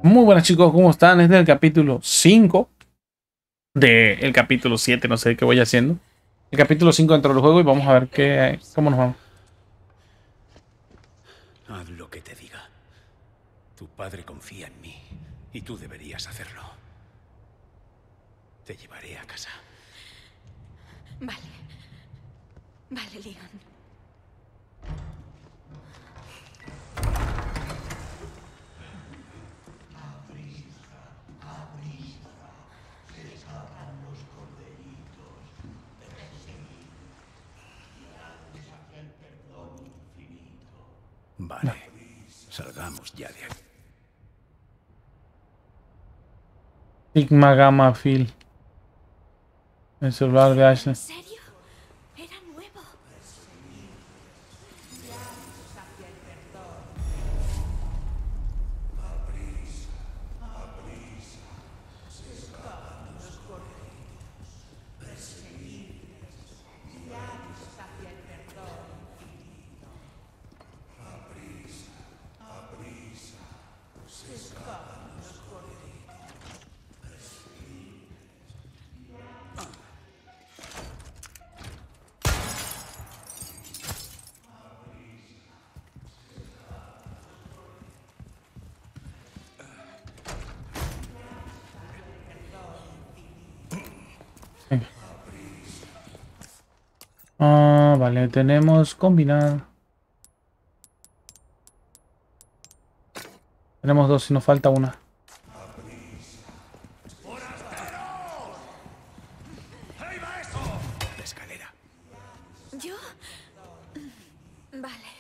Muy buenas chicos, ¿cómo están? Es del capítulo 5 del capítulo 7, no sé qué voy haciendo. El capítulo 5 dentro del juego y vamos a ver cómo nos vamos. Haz lo que te diga. Tu padre confía en mí y tú deberías hacerlo. Te llevaré a casa. Vale. Vale, Leon. Vale. Salgamos ya de aquí. Sigma Gamma Phil. El celular de Ashley. ¿En serio? Era nuevo. Ah, vale, tenemos combinar. Tenemos dos y nos falta una. La escalera. ¿Yo? Vale.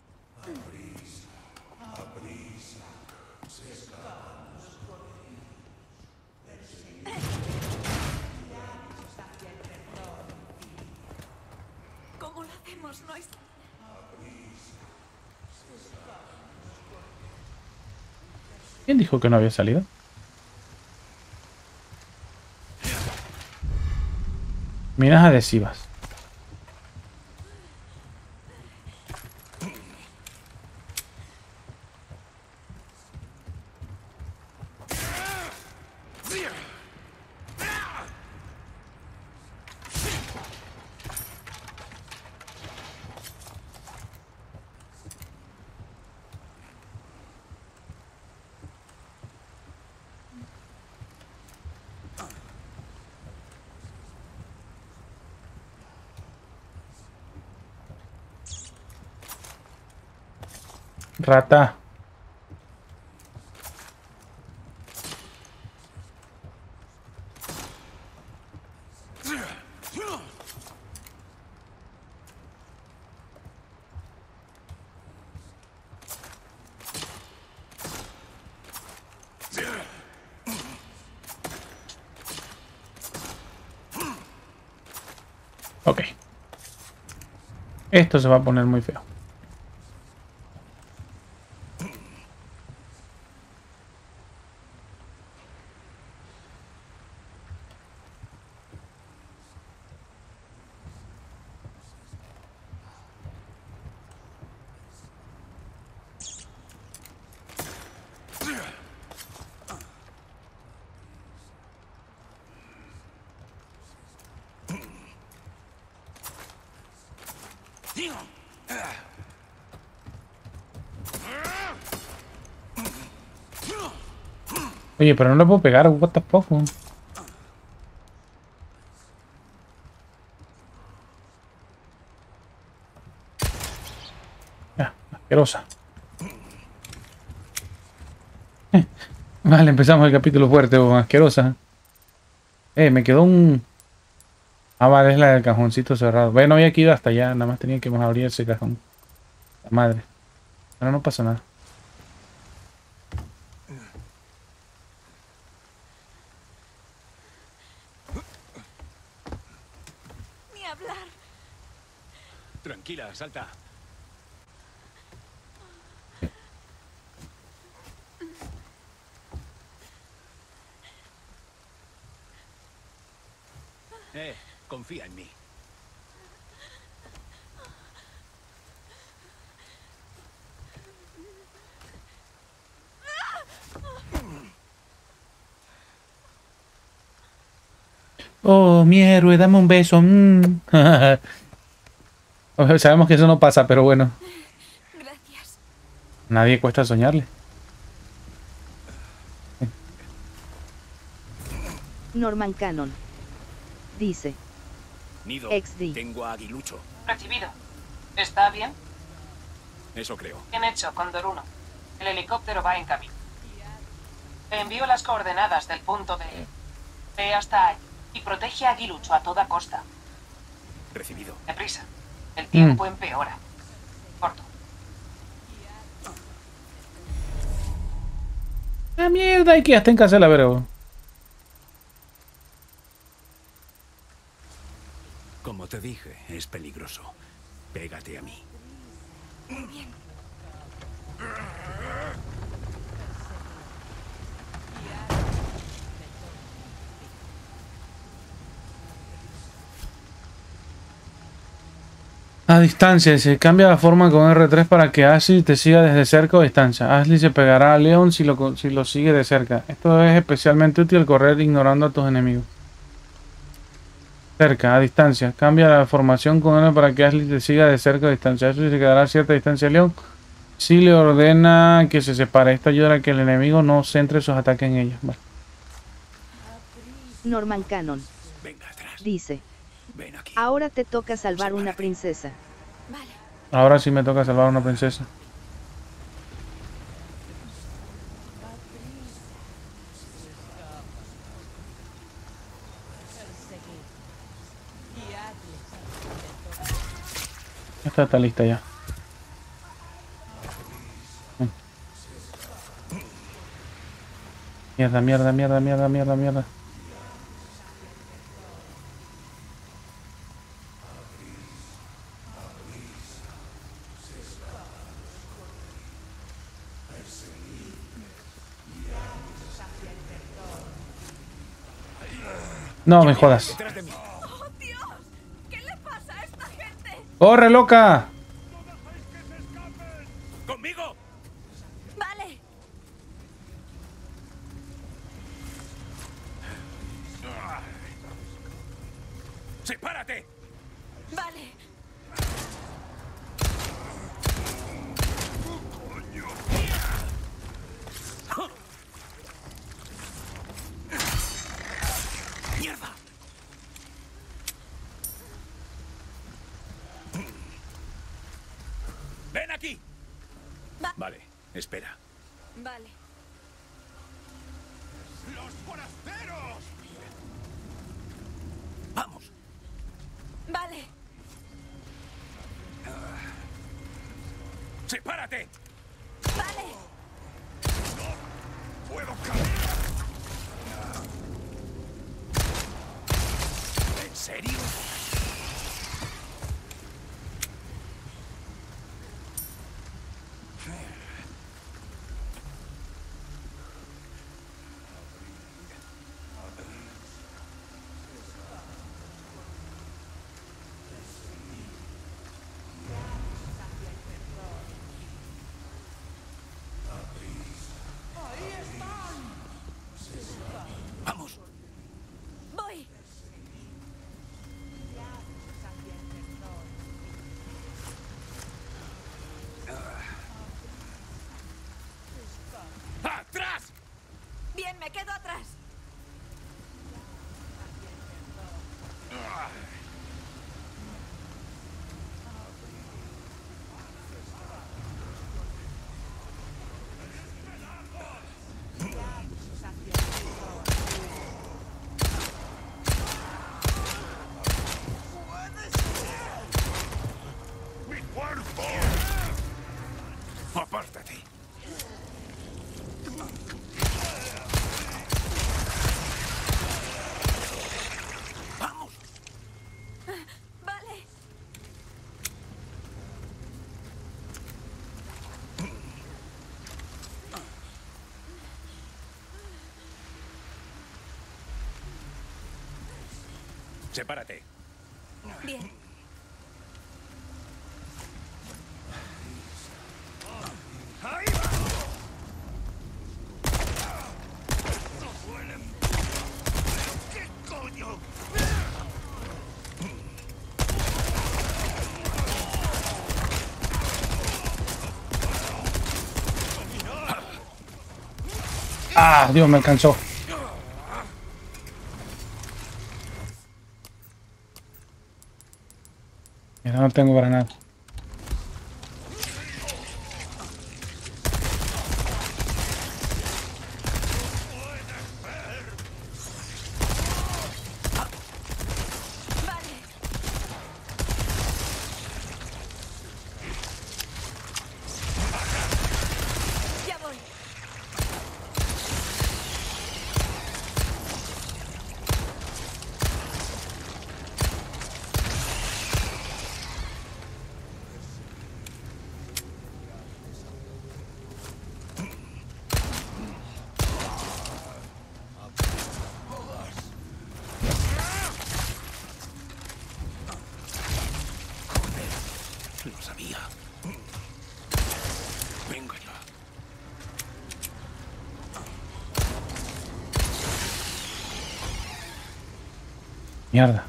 ¿Cómo lo hacemos? No es... ¿Quién dijo que no había salido? Minas adhesivas. Rata. Ok. Esto se va a poner muy feo. Oye, pero no le puedo pegar. What the fuck? Ya, asquerosa. Vale, empezamos el capítulo fuerte, asquerosa. Me quedó un... Ah, vale, es la del cajoncito cerrado. Bueno, no había que ir hasta allá, nada más tenía que abrir ese cajón. La madre. Pero no pasa nada. Ni hablar. Tranquila, salta. Confía en mí. Oh, mi héroe, dame un beso. Sabemos que eso no pasa, pero bueno. Gracias. Nadie cuesta soñarle. Norman Cannon. Dice. Nido, XD. tengo a Aguilucho. Recibido. ¿Está bien? Eso creo. Bien hecho, Cóndor 1. El helicóptero va en camino. Te envío las coordenadas del punto de... Ve hasta ahí y protege a Aguilucho a toda costa. Recibido. Deprisa. El tiempo empeora. Corto. ¡Ah, mierda! Hay que hasta en casa la verga. Como te dije, es peligroso. Pégate a mí. Muy bien. A distancia, se cambia la forma con R3 para que Ashley te siga desde cerca o distancia. Ashley se pegará a Leon si lo sigue de cerca. Esto es especialmente útil al correr ignorando a tus enemigos. Cerca, a distancia. Cambia la formación con L para que Ashley te siga de cerca o distancia. Ashley se quedará a cierta distancia a Leon si le ordena que se separe. Esto ayuda a que el enemigo no centre sus ataques en ella. Vale. Norman Cannon. Venga atrás. Dice. Ven aquí. Ahora te toca salvar una princesa. Vale. Ahora sí me toca salvar a una princesa. Esta está lista ya. Mierda, mierda, mierda, mierda, mierda, mierda. No me jodas. Detrás de mí. ¡Oh, Dios! ¿Qué le pasa a esta gente? ¡Corre, loca! ¡Conmigo! Vale. ¡Sepárate! Vale. ¡Mierda! ¡Ven aquí! Vale, espera. Vale. ¡Los forasteros! ¡Vamos! Vale. ¡Sepárate! Vale. ¡Puedo caminar! ¿En serio? ¡Vamos! Voy. ¡Atrás! Bien, me quedo atrás. ¡Mi cuerpo! ¡Apártate! ¡Vamos! Vale. ¡Sepárate! Bien. ¡Ahí va! ¡No duelen! ¿Pero qué coño? Ah, Dios, me alcanzó. Mira, no tengo granada. Vale. Ya voy. Lo sabía. Venga ya. Mierda.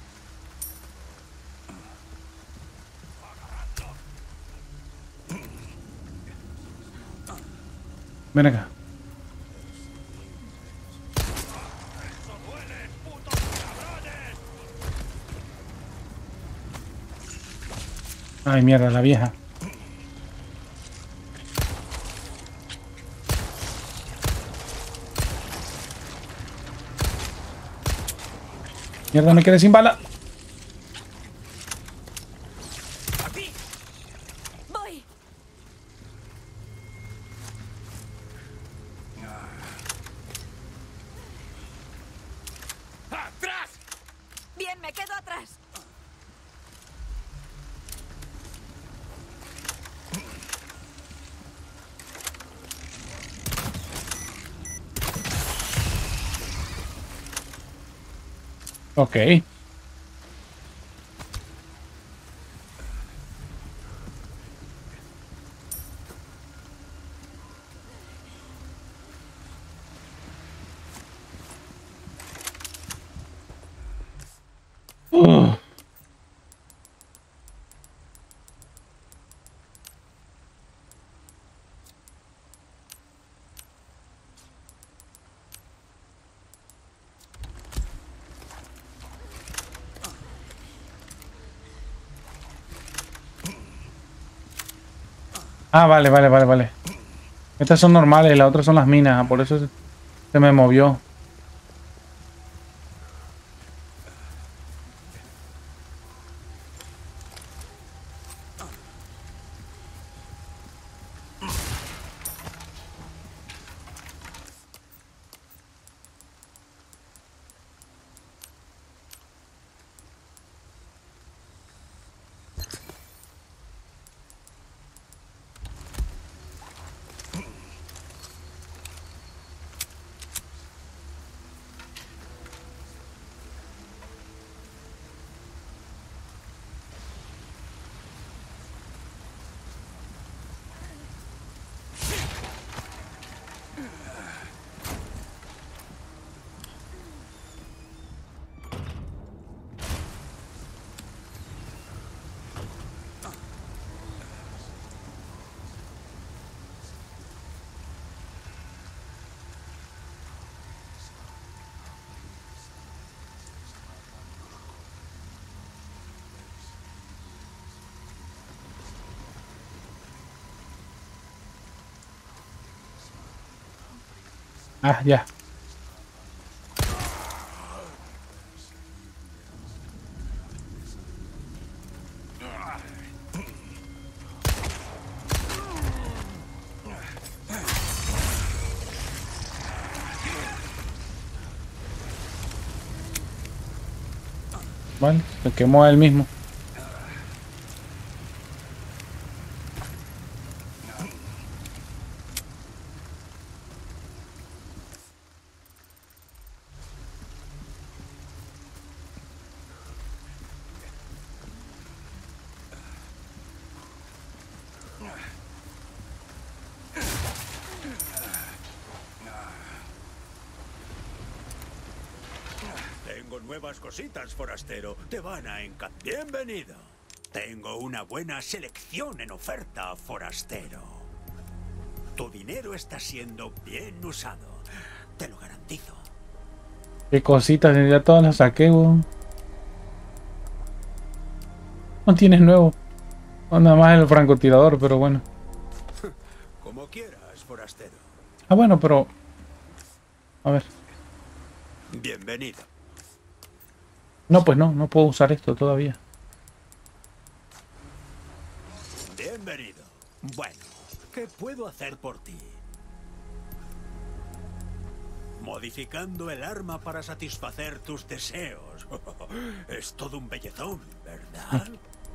Ven acá. Ay, mierda, la vieja. Mierda, me quedé sin bala. Voy. ¡Atrás! Bien, me quedo atrás. Ok. Ugh. Ah, vale, vale, vale, vale. Estas son normales, las otras son las minas, por eso se me movió. Ah, ya. Vale, se quemó a él mismo. Tengo nuevas cositas, forastero. Te van a encantar. Bienvenido. Tengo una buena selección en oferta, forastero. Tu dinero está siendo bien usado. Te lo garantizo. Qué cositas, ya todas las saqué, weón. No tienes nuevo. No, nada más el francotirador, pero bueno. Como quieras, forastero. Ah, bueno, pero... A ver. Bienvenido. No, pues no, no puedo usar esto todavía. Bienvenido. Bueno, ¿qué puedo hacer por ti? Modificando el arma para satisfacer tus deseos. Es todo un bellezón, ¿verdad?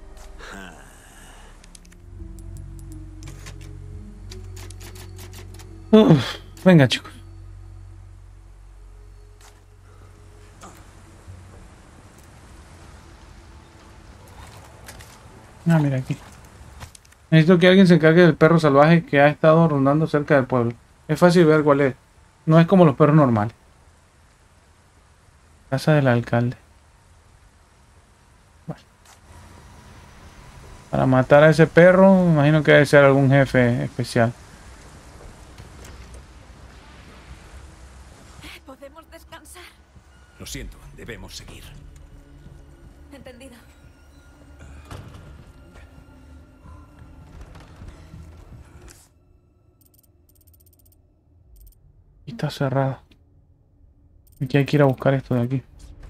Uf, venga, chicos. Ah, mira aquí. Necesito que alguien se encargue del perro salvaje que ha estado rondando cerca del pueblo. Es fácil ver cuál es. No es como los perros normales. Casa del alcalde. Bueno. Para matar a ese perro, me imagino que debe ser algún jefe especial. ¿Podemos descansar? Lo siento, debemos seguir. Entendido. Y está cerrado. Aquí hay que ir a buscar esto de aquí.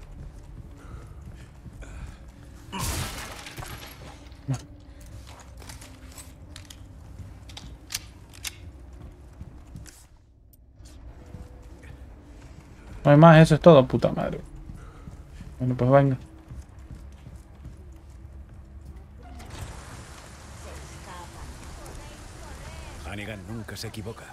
No hay más, eso es todo, puta madre. Bueno, pues venga. Hannigan nunca se equivoca.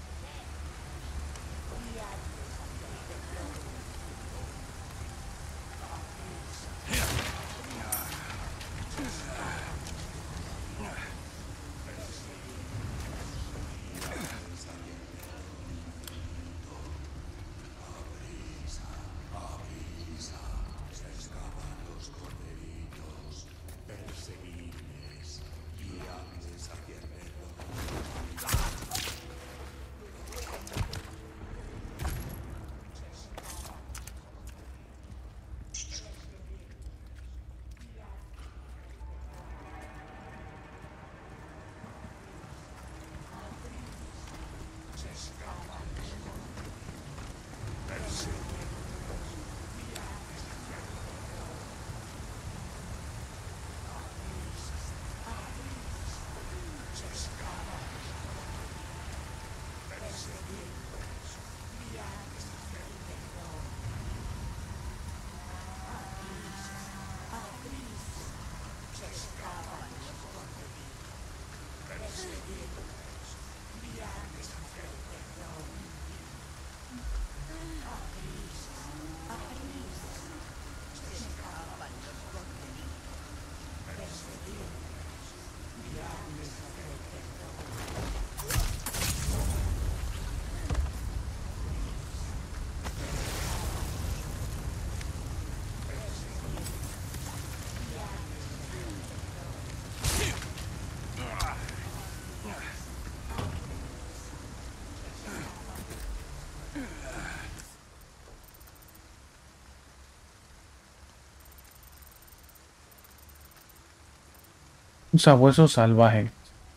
Un sabueso salvaje.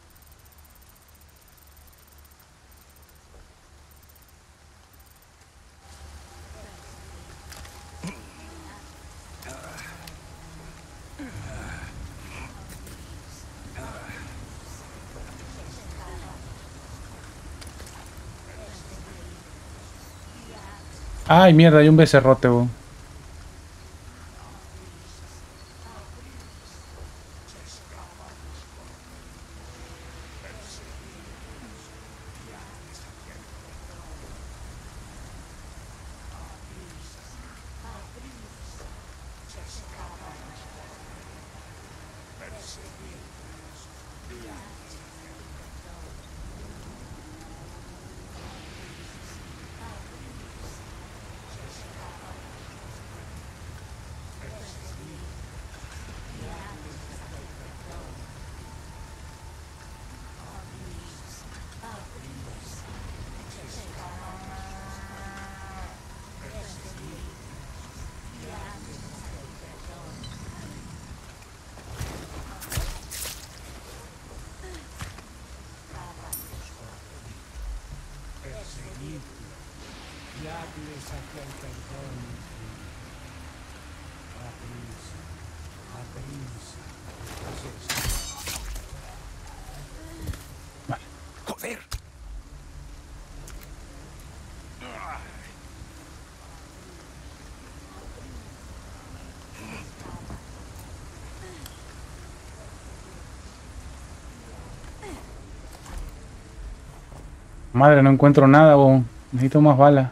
Ay, mierda, hay un becerrote, weón. y hazles hacia el perdón. ¡Joder! Madre, no encuentro nada, bo. Necesito más balas.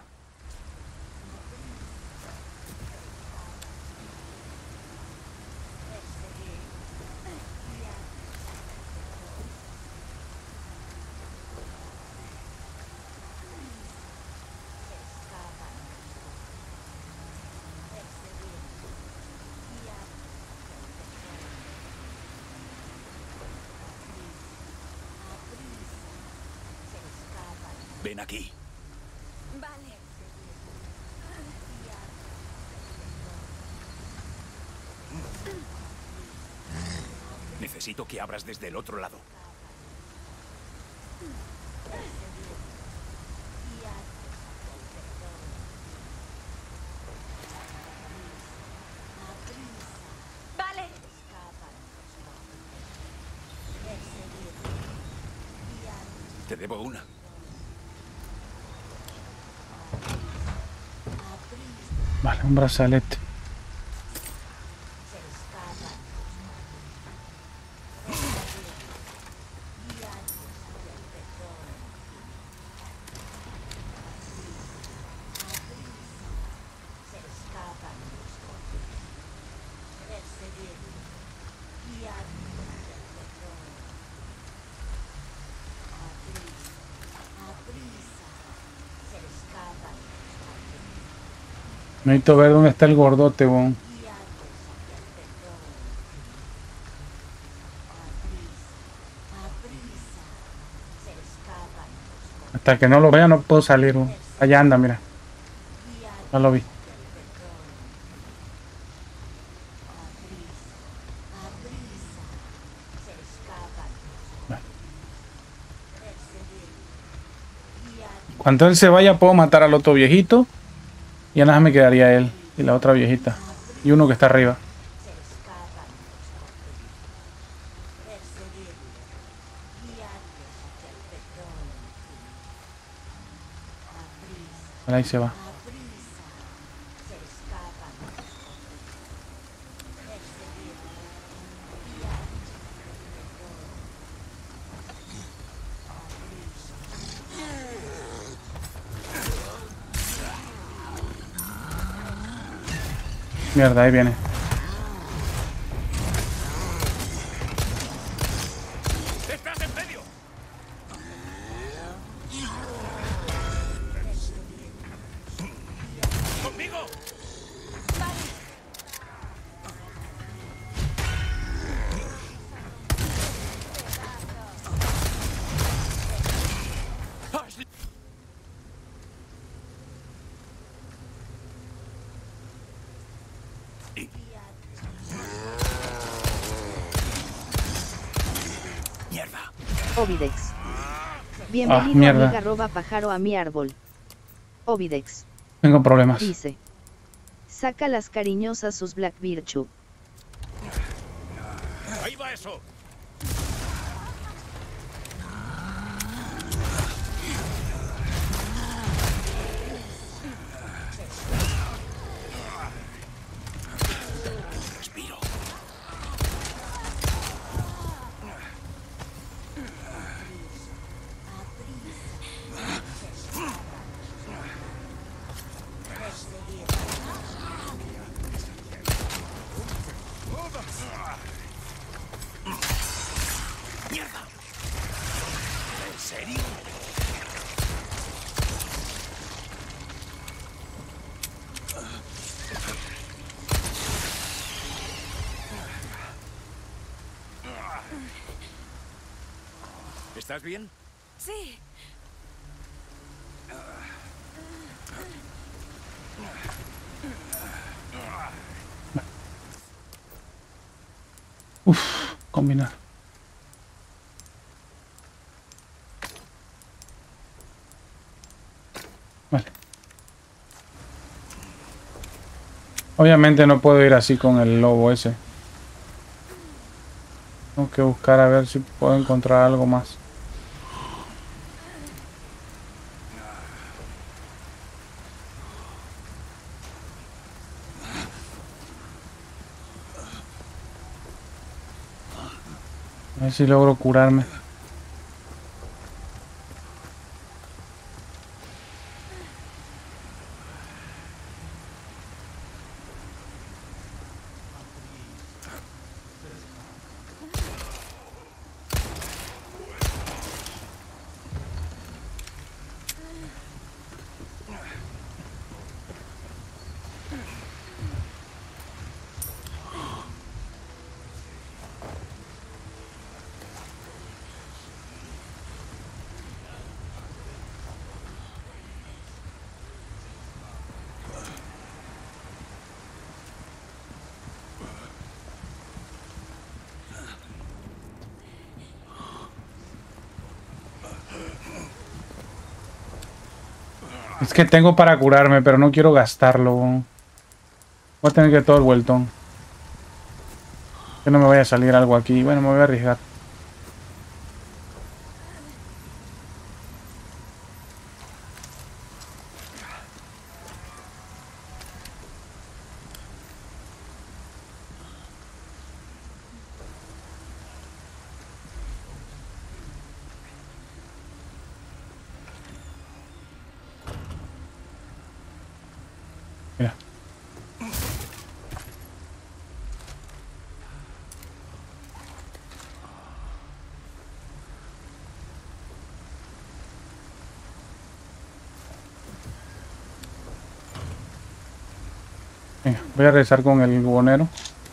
Ven aquí. Vale. Necesito que abras desde el otro lado. Vale. Te debo una. Vale, un brazalete. Necesito ver dónde está el gordote, bon. Hasta que no lo vea no puedo salir, bon. Allá anda, mira. Ya lo vi. Cuando él se vaya puedo matar al otro viejito. Y ya nada más me quedaría él y la otra viejita. Y uno que está arriba. Ahí se va. Mierda, ahí viene. ¡Estás en medio! ¡Conmigo! Ashley. ¡Mierda! Ovidex. Bienvenido mierda. amiga roba pájaro a mi árbol. Ovidex. Tengo problemas. Dice. Saca las cariñosas sus Black Virtue. ¡Ahí va eso! Respiro. ¡Mierda! ¿En serio? ¿Estás bien? Sí. Combinar. Obviamente no puedo ir así con el lobo ese. Tengo que buscar a ver si puedo encontrar algo más. A ver si logro curarme. Es que tengo para curarme, pero no quiero gastarlo. Voy a tener que todo el vueltón. Que no me vaya a salir algo aquí. Bueno, me voy a arriesgar. Mira. Venga, voy a regresar con el bubonero.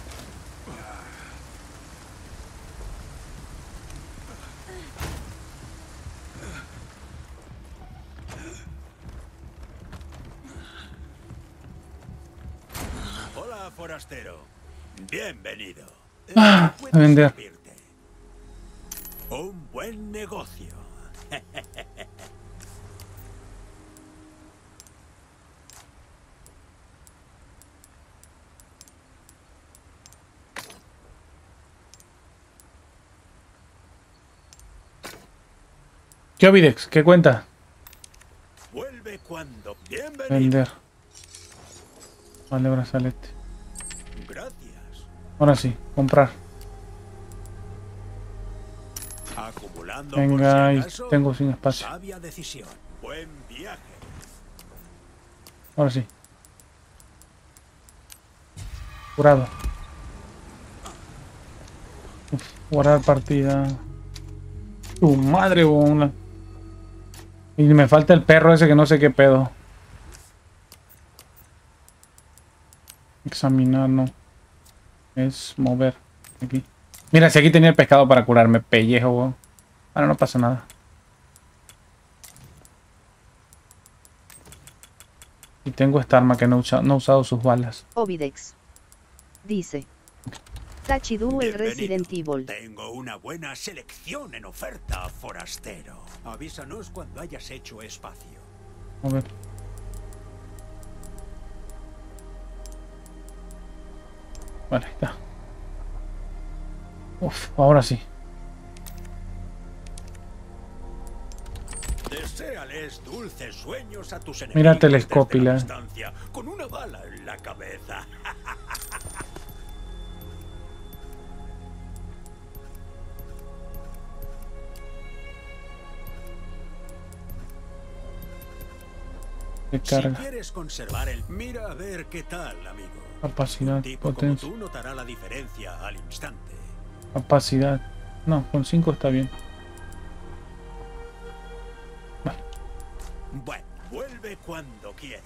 Hola, forastero. Bienvenido. A vender. servirte? Un buen negocio. ¿Qué Ovidex? ¿Qué cuenta? Vuelve cuando. Bienvenido. Vender. Vale, brazalete. Gracias. Ahora sí, comprar. Acumulando Venga, por y si acaso, tengo sin espacio. sabia decisión. Buen viaje. Ahora sí. Curado. Uf, guardar partida. Tu madre, bona. Y me falta el perro ese que no sé qué pedo. Examinar, no. Es mover. Aquí. Mira, si aquí tenía el pescado para curarme. Pellejo, weón. Ahora no pasa nada. Y tengo esta arma que no ha usado sus balas. Ovidex. Dice. Tachidu el Bienvenido. Resident Evil. Tengo una buena selección en oferta, forastero. Avísanos cuando hayas hecho espacio. A ver. Vale, ahí está. Uf, ahora sí. Deséales dulces sueños a tus enemigos. Mira Telescopila. desde la distancia, con una bala en la cabeza. De Si carga. quieres conservar el... Mira a ver qué tal, amigo. Capacidad, Un tipo como potencia. tú notará la diferencia al instante. Capacidad. No, con 5 está bien. Vale. Bueno, vuelve cuando quieras.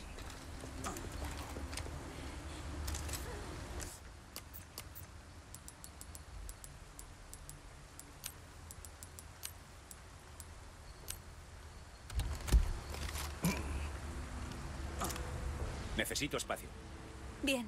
Necesito espacio. Bien.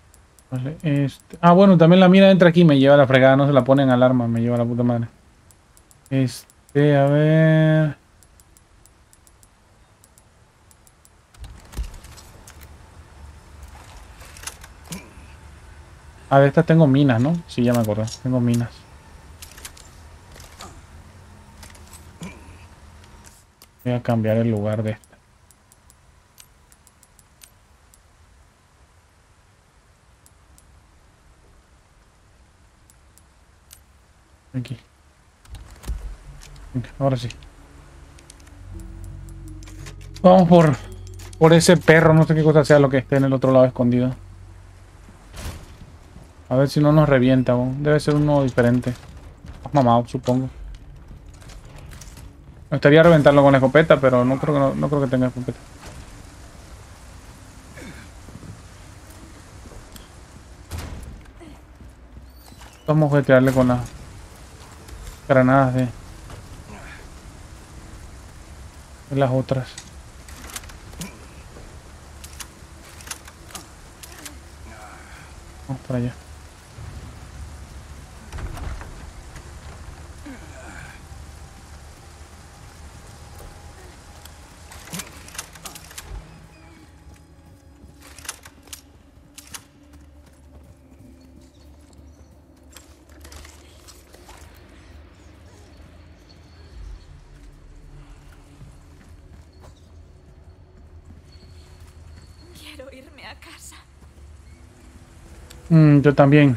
Vale, este... Ah, bueno, también la mira entra aquí, me lleva la fregada, no se la pone en alarma, me lleva la puta madre. A ver. Ah, de estas tengo minas, ¿no? Sí, ya me acuerdo. Tengo minas. Voy a cambiar el lugar de esta. Aquí. Ok, ahora sí. Vamos por ese perro, no sé qué cosa sea lo que esté en el otro lado escondido. A ver si no nos revienta, ¿no? Debe ser uno diferente. Más mamado, supongo. Me gustaría reventarlo con la escopeta, pero no creo que, no creo que tenga escopeta. Vamos a tirarle con las granadas de las otras. Vamos para allá. Quiero irme a casa. Yo también.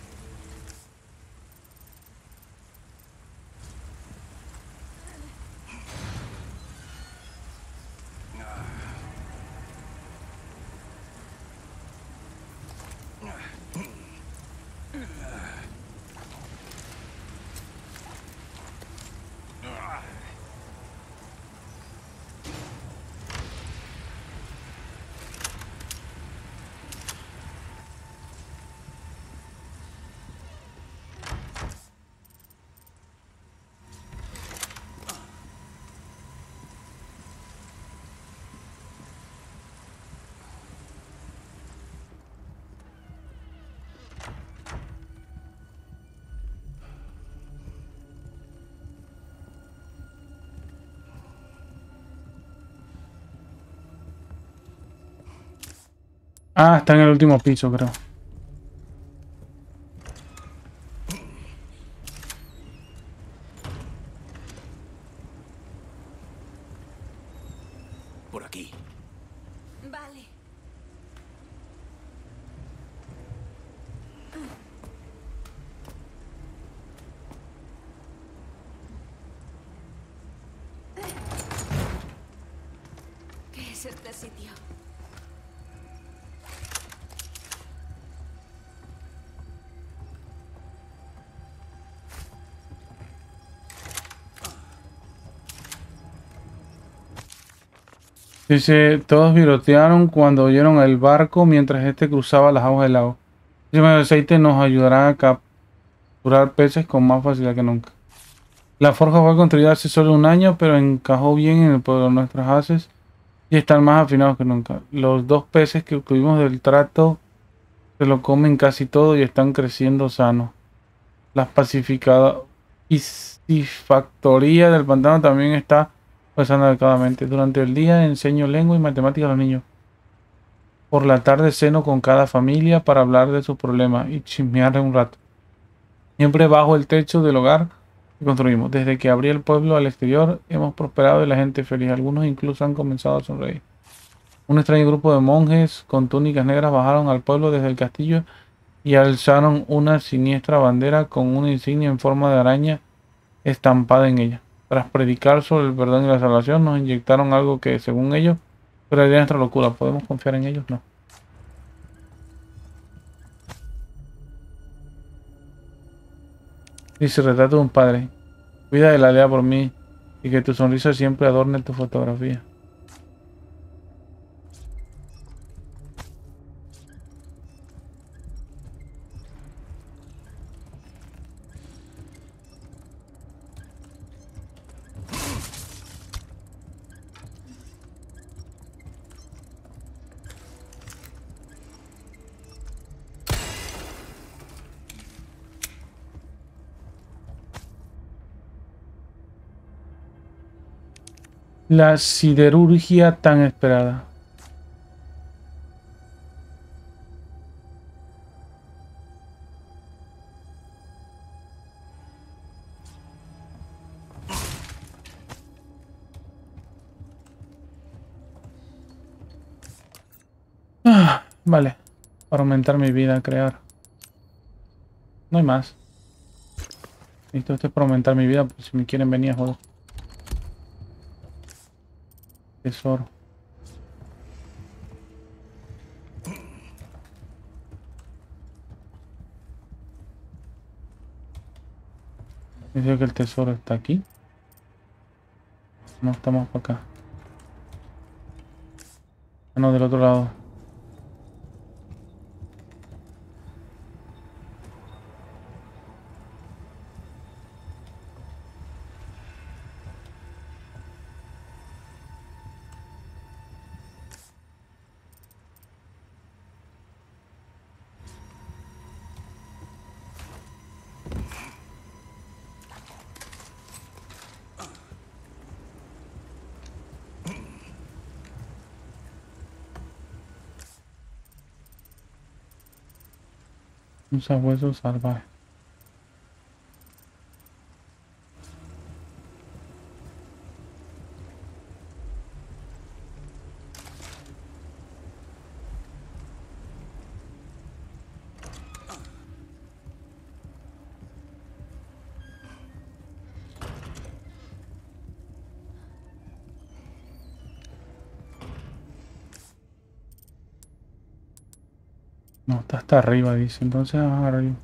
Ah, está en el último piso, creo. Por aquí. Vale. ¿Qué es este sitio? Dice, todos virotearon cuando oyeron el barco mientras este cruzaba las aguas del lago. Dice, el aceite nos ayudará a capturar peces con más facilidad que nunca. La forja fue construida hace solo un año, pero encajó bien en el pueblo de nuestras haces y están más afinados que nunca. Los 2 peces que obtuvimos del trato se lo comen casi todo y están creciendo sanos. La piscifactoría del pantano también está pasando adecuadamente. Durante el día enseño lengua y matemáticas a los niños. Por la tarde ceno con cada familia para hablar de sus problemas y chismear un rato. Siempre bajo el techo del hogar que construimos. Desde que abrí el pueblo al exterior hemos prosperado y la gente feliz. Algunos incluso han comenzado a sonreír. Un extraño grupo de monjes con túnicas negras bajaron al pueblo desde el castillo y alzaron una siniestra bandera con una insignia en forma de araña estampada en ella. Tras predicar sobre el perdón y la salvación, nos inyectaron algo que, según ellos, curaría nuestra locura. ¿Podemos confiar en ellos? No. Dice, retrato de un padre. Cuida de la aldea por mí y que tu sonrisa siempre adorne tu fotografía. La siderurgia tan esperada. Vale. Para aumentar mi vida, crear. No hay más. Listo, esto es para aumentar mi vida, pues si me quieren venir a joder. Tesoro. Dice que el tesoro está aquí. No, estamos por acá. Ah, no, del otro lado. Un sabueso salvaje. No, está hasta arriba, dice. Entonces arriba.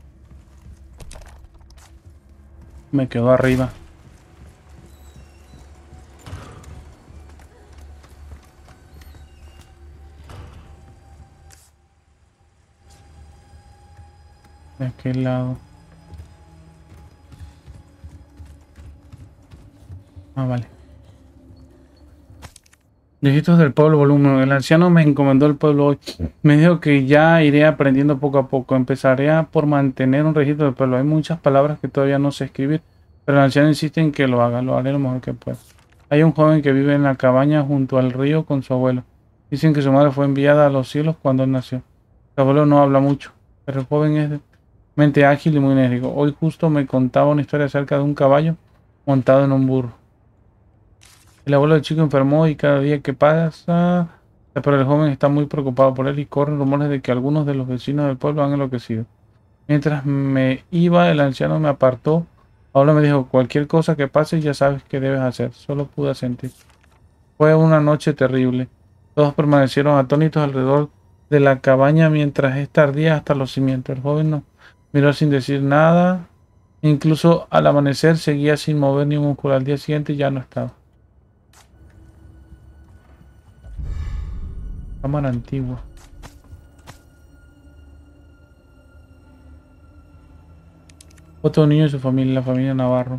Me quedo arriba. ¿De aquel lado? Ah, vale. Viejitos del pueblo, volumen. El anciano me encomendó el pueblo hoy. Me dijo que ya iré aprendiendo poco a poco. Empezaré por mantener un registro del pueblo. Hay muchas palabras que todavía no sé escribir, pero el anciano insiste en que lo haga. Lo haré lo mejor que pueda. Hay un joven que vive en la cabaña junto al río con su abuelo. Dicen que su madre fue enviada a los cielos cuando él nació. El abuelo no habla mucho, pero el joven es de mente ágil y muy enérgico. Hoy justo me contaba una historia acerca de un caballo montado en un burro. El abuelo del chico enfermó y cada día que pasa, pero el joven está muy preocupado por él y corren rumores de que algunos de los vecinos del pueblo han enloquecido. Mientras me iba, el anciano me apartó. Ahora me dijo, cualquier cosa que pase ya sabes qué debes hacer. Solo pude sentir. Fue una noche terrible. Todos permanecieron atónitos alrededor de la cabaña mientras esta ardía hasta los cimientos. El joven nos miró sin decir nada. Incluso al amanecer seguía sin mover ni un músculo. Al día siguiente ya no estaba. Cámara antigua. Otro niño y su familia, la familia Navarro.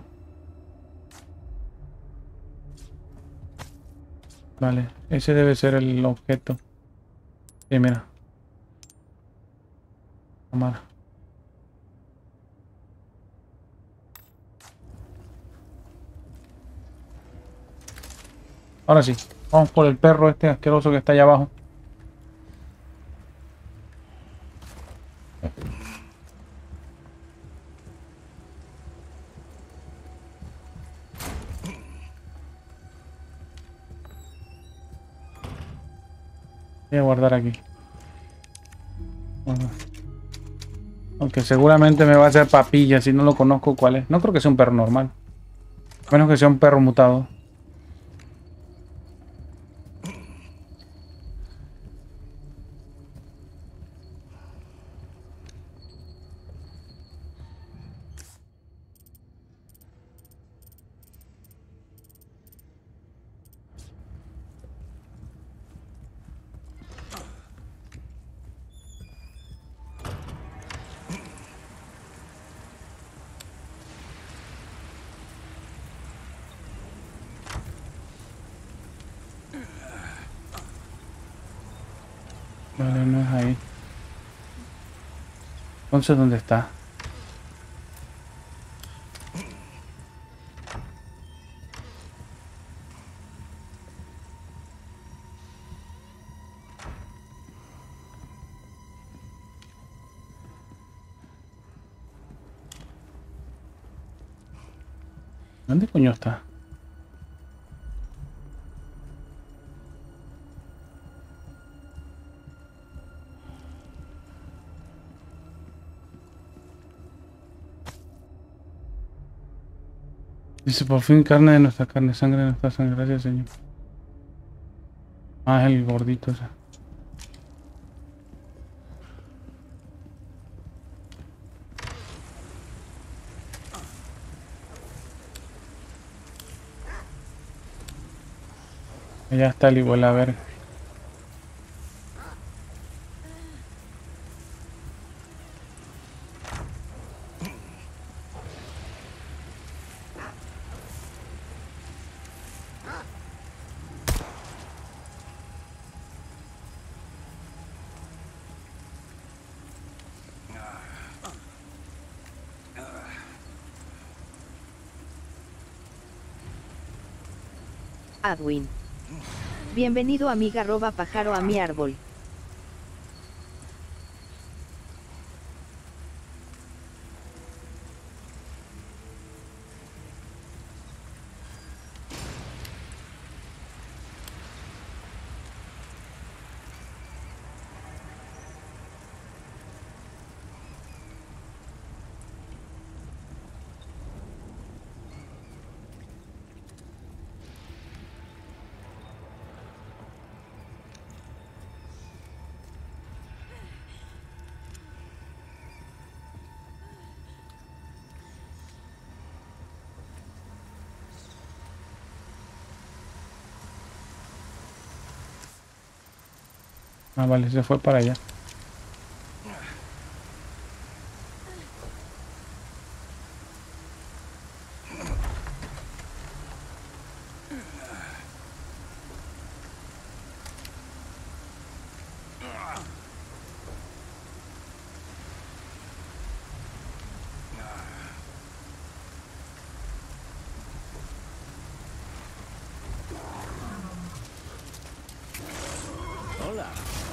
Vale, ese debe ser el objeto. Sí, mira. Cámara. Ahora sí, vamos por el perro este asqueroso que está allá abajo. Voy a guardar aquí. Bueno. Aunque seguramente me va a hacer papilla si no lo conozco cuál es. No creo que sea un perro normal. A menos que sea un perro mutado. Vale, no es ahí. Entonces, ¿dónde está? ¿Dónde coño está? Dice, por fin carne de nuestra carne, sangre de nuestra sangre. Gracias, Señor. Ah, es el gordito ese. Ya está el igual, a ver. Adwin. Bienvenido amiga @pájaro a mi árbol. Ah, vale, se fue para allá. Hola.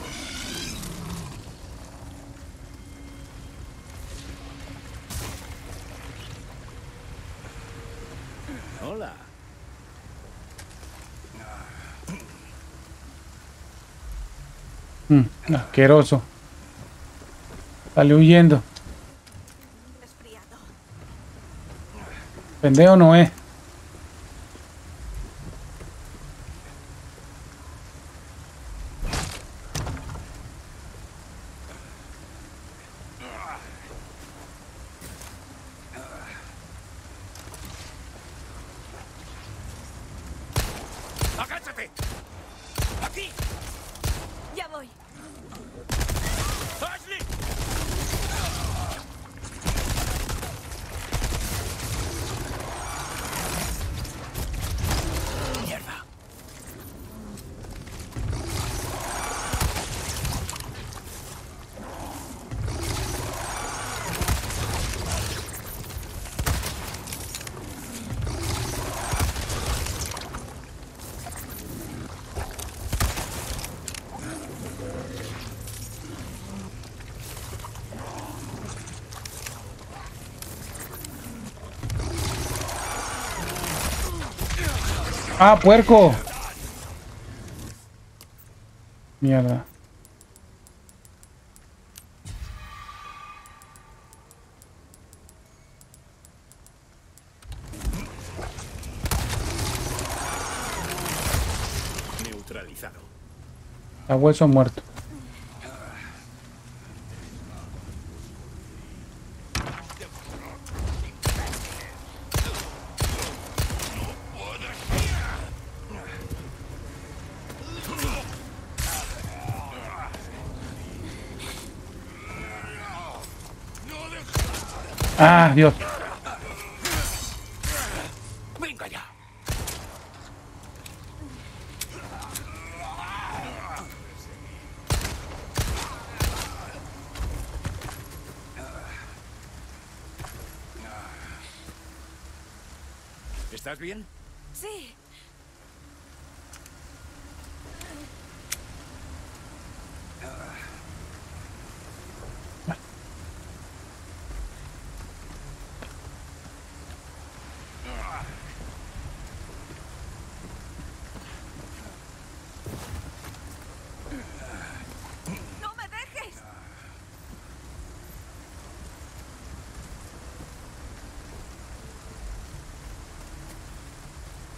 Hola. Asqueroso. Sale huyendo. Resfriado. Pendejo no es. ¡Agáchate! ¡Aquí! Ya voy. ¡Ashley! ¡Mierda! ¡Ah, puerco! Mierda. Neutralizado. Está hueso muerto. Ah, Dios. ¡Venga ya! ¿Estás bien? Sí.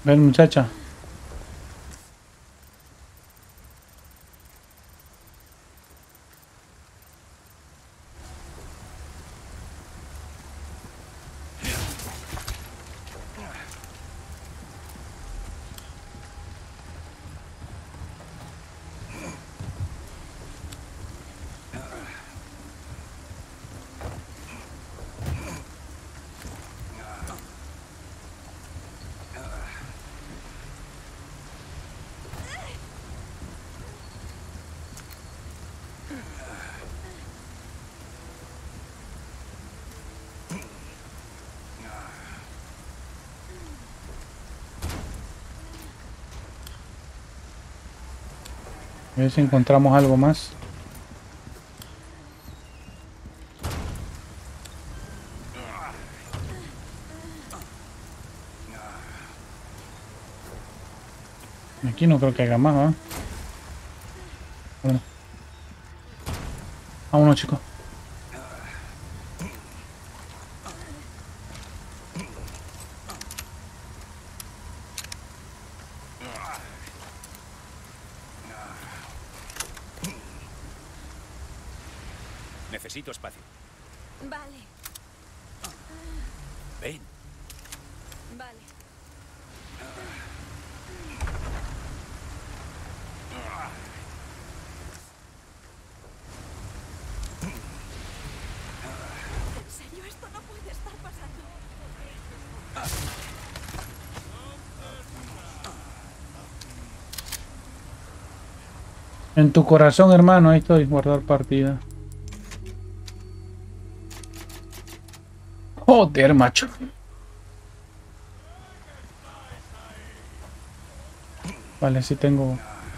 Ven, muchacha. A ver si encontramos algo más. Aquí no creo que haya más, ¿verdad? Bueno. Vámonos, chicos. Necesito espacio. Vale, Ven. vale. ¿En serio? Esto no puede estar pasando. En tu corazón, hermano, ahí estoy. Guardar partida. Joder, macho. Vale, sí tengo.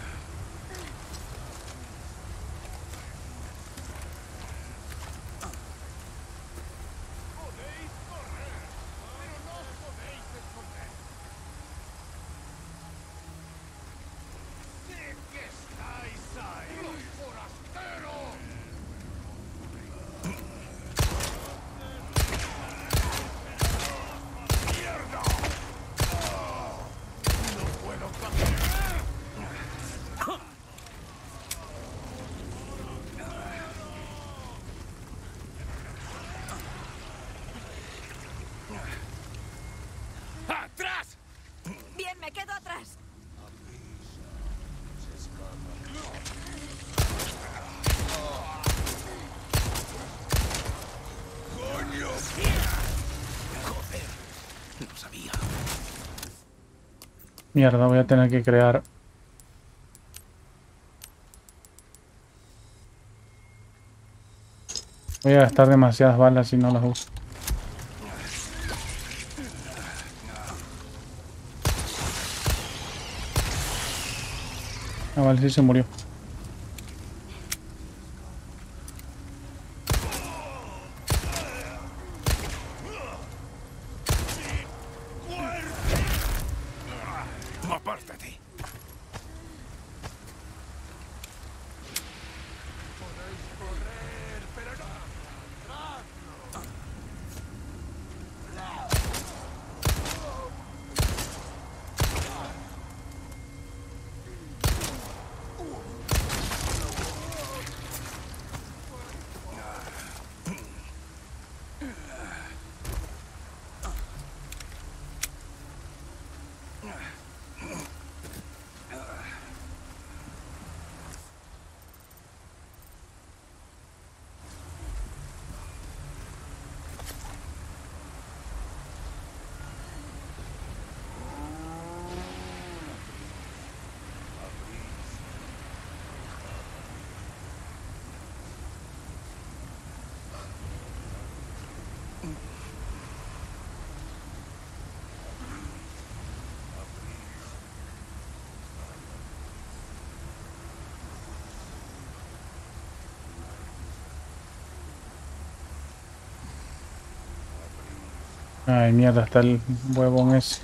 ¡Atrás! Bien, me quedo atrás. No sabía. Mierda, voy a tener que crear. Voy a gastar demasiadas balas si no las uso. Ah, vale, sí se murió. Apártate. Ay, mierda, está el huevón ese.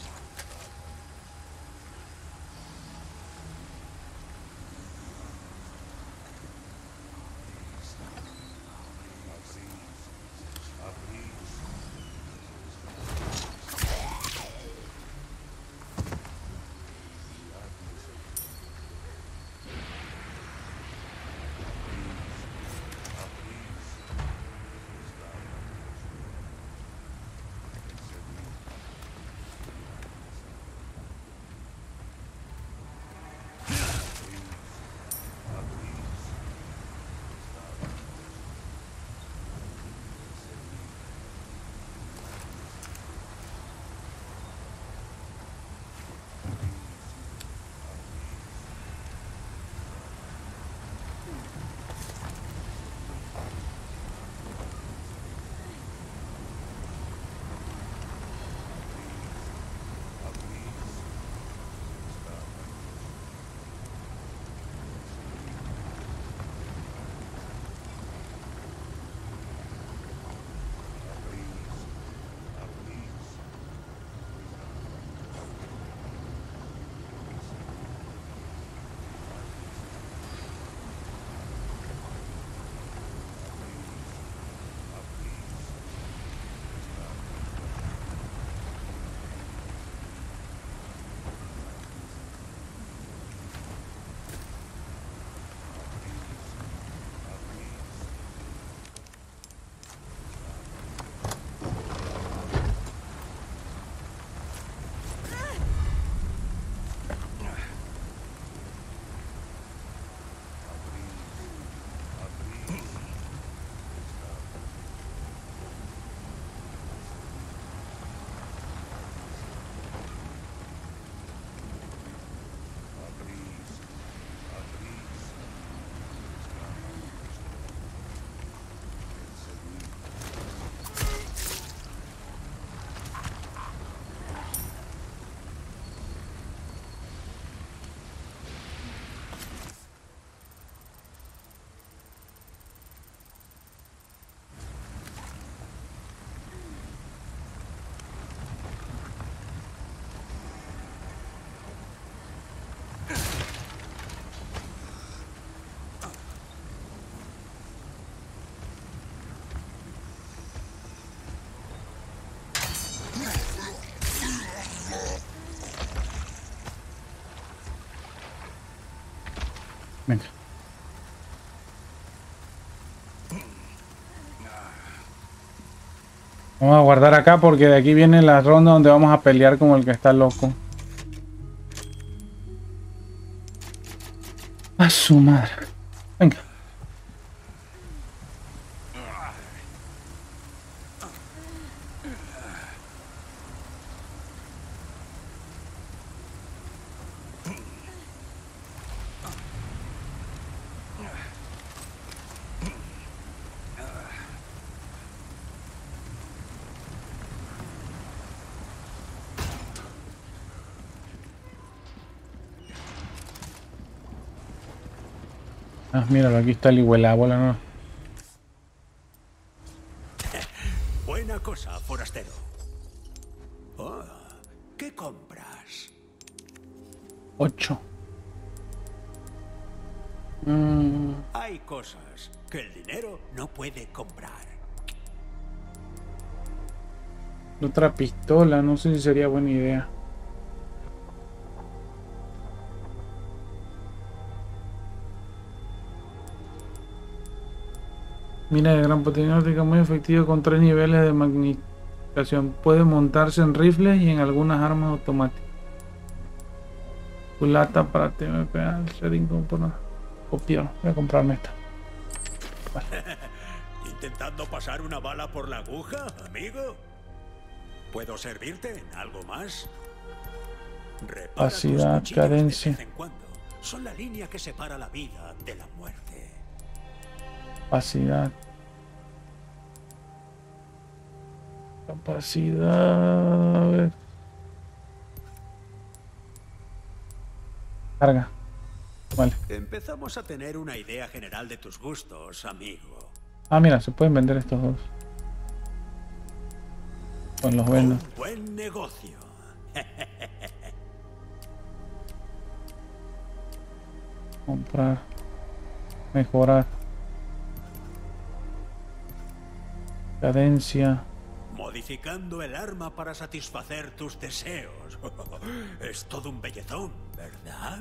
Venga. Vamos a guardar acá porque de aquí viene la ronda donde vamos a pelear como el que está loco. A su madre. Venga. Ah, míralo, aquí está el igualabola, ¿no? Buena cosa, forastero. Oh, ¿qué compras? 8. Hay cosas que el dinero no puede comprar. Otra pistola, no sé si sería buena idea. Mira de gran potencia óptica muy efectivo con 3 niveles de magnificación. Puede montarse en rifles y en algunas armas automáticas. Culata para TMP al setting component. Copión. Voy a comprarme esta. Vale. ¿Intentando pasar una bala por la aguja, amigo? ¿Puedo servirte en algo más? Repara tus Capacidad, cuchillos cadencia. de vez en cuando. Son la línea que separa la vida de la muerte. Capacidad. Capacidad. A ver. Carga. Vale. Empezamos a tener una idea general de tus gustos, amigo. Ah, mira, se pueden vender estos dos. Pues los vendo. Un buen negocio. Comprar. Mejorar. Cadencia. Modificando el arma para satisfacer tus deseos. Es todo un bellezón, ¿verdad?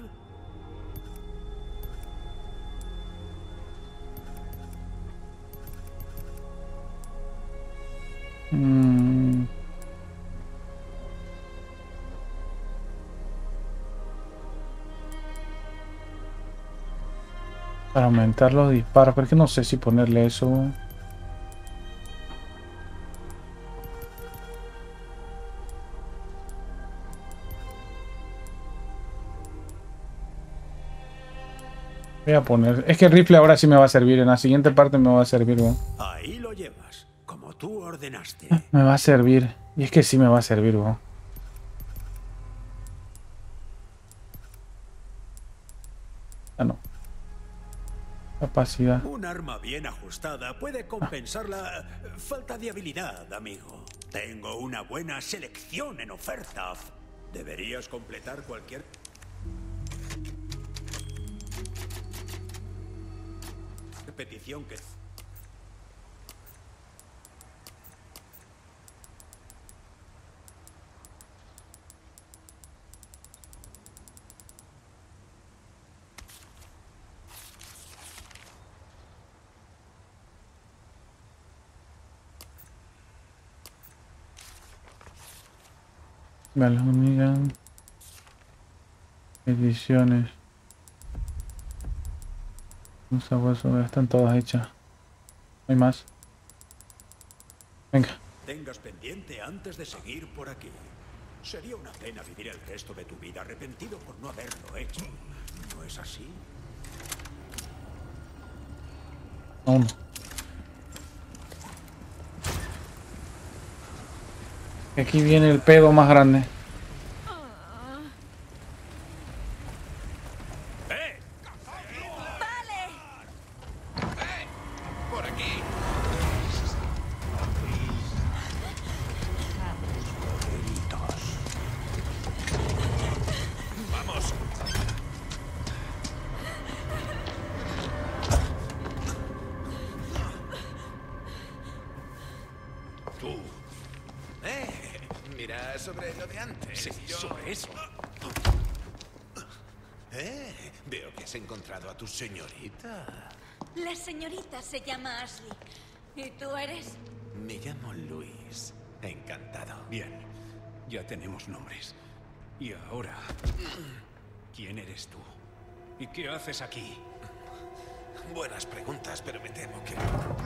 Para aumentar los disparos, pero es que no sé si ponerle eso. Voy a poner. Es que el rifle ahora sí me va a servir. En la siguiente parte me va a servir, ¿no? Ahí lo llevas, como tú ordenaste. Me va a servir. Y es que sí me va a servir, ¿no? Ah, no. Capacidad. Un arma bien ajustada puede compensar la falta de habilidad, amigo. Tengo una buena selección en oferta. Deberías completar cualquier petición que... Vale, unigan. Ediciones. Ya están todas hechas. No hay más. Venga. Tengas pendiente antes de seguir por aquí. Sería una pena vivir el resto de tu vida arrepentido por no haberlo hecho. ¿No es así? Uno. Aquí viene el pedo más grande. Mira sobre lo de antes. Sí, sobre eso. Veo que has encontrado a tu señorita. La señorita se llama Ashley. ¿Y tú eres? Me llamo Luis. Encantado. Bien, ya tenemos nombres. Y ahora, ¿quién eres tú? ¿Y qué haces aquí? Buenas preguntas, pero me temo que...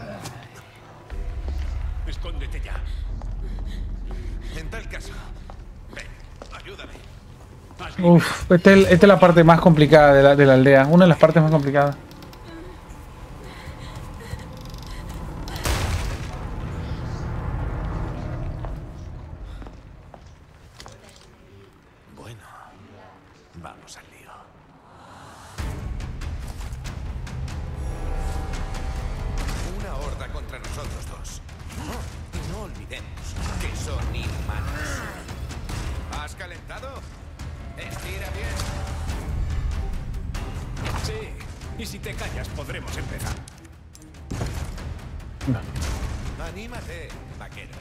Escóndete ya. En tal caso... Ven, ayúdame. Uf, esta es la parte más complicada de la aldea. Una de las partes más complicadas. Bueno, vamos al lío. Una horda contra nosotros dos. Y no olvidemos que son inhumanos. ¿Has calentado? Estira bien. Sí, y si te callas podremos empezar. Anímate, vaquero.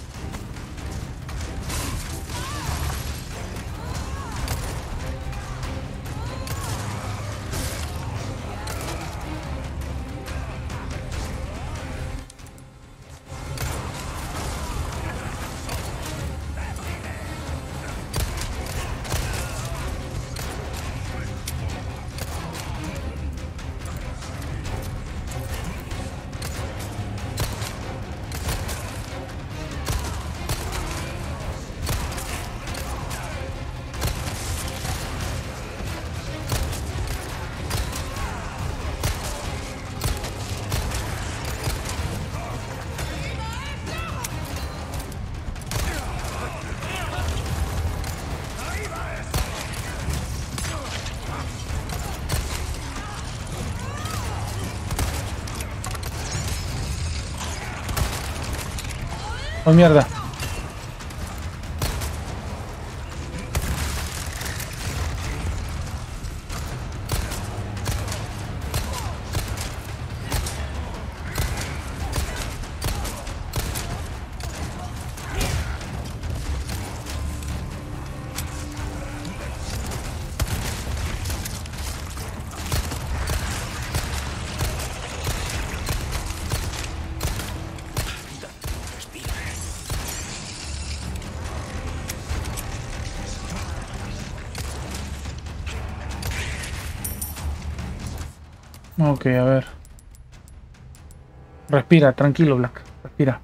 Oh, mierda. Ok, a ver. Respira, tranquilo, Black. Respira.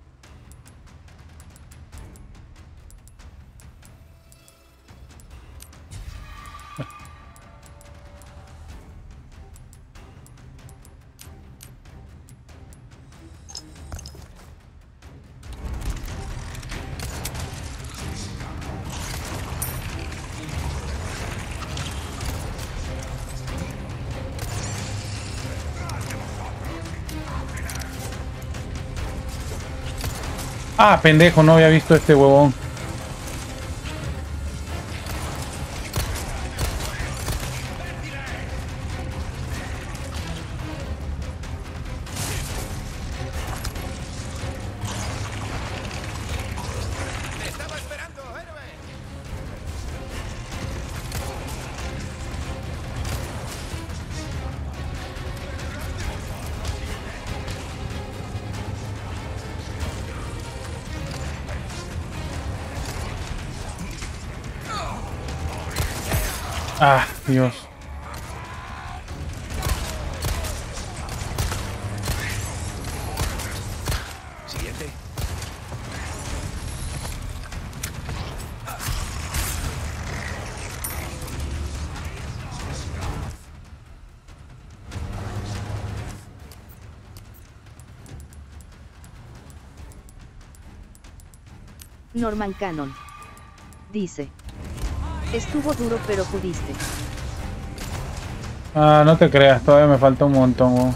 Ah, pendejo, no había visto este huevón. ¡Te estaba esperando, héroe! Ah, Dios. Siguiente. Norman Cannon dice: estuvo duro pero pudiste. Ah, no te creas, todavía me falta un montón, huevón.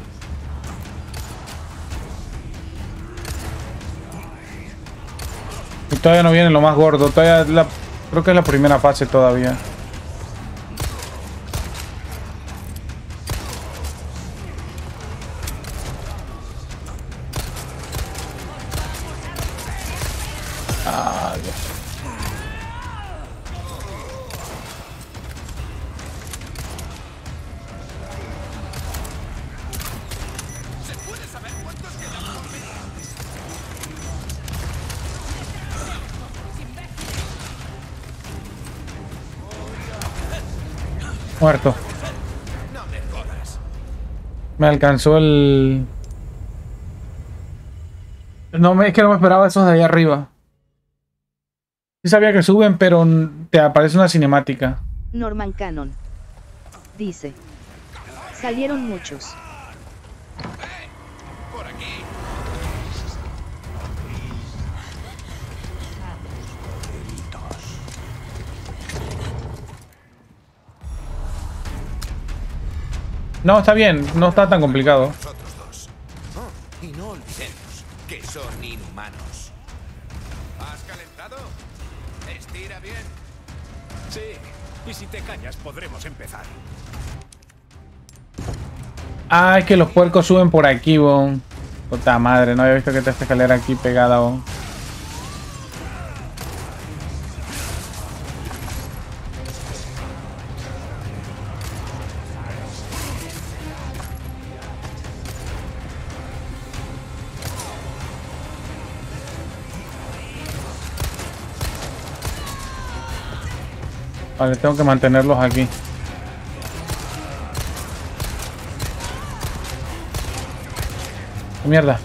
Y todavía no viene lo más gordo, todavía creo que es la primera fase todavía. Ah, Dios. Muerto. No me jodas. Me alcanzó el... No, es que no me esperaba esos de ahí arriba. Sí sabía que suben, pero te aparece una cinemática. Norman Cannon dice: salieron muchos. Por aquí. No, está bien, no está tan complicado. Nosotros dos. Oh, y no olvidemos que son inhumanos. ¿Has calentado? Estira bien. Sí, y si te callas podremos empezar. Ah, es que los puercos suben por aquí, bon. Puta madre, no había visto que esta escalera aquí pegada, bon. Vale, tengo que mantenerlos aquí. Mierda.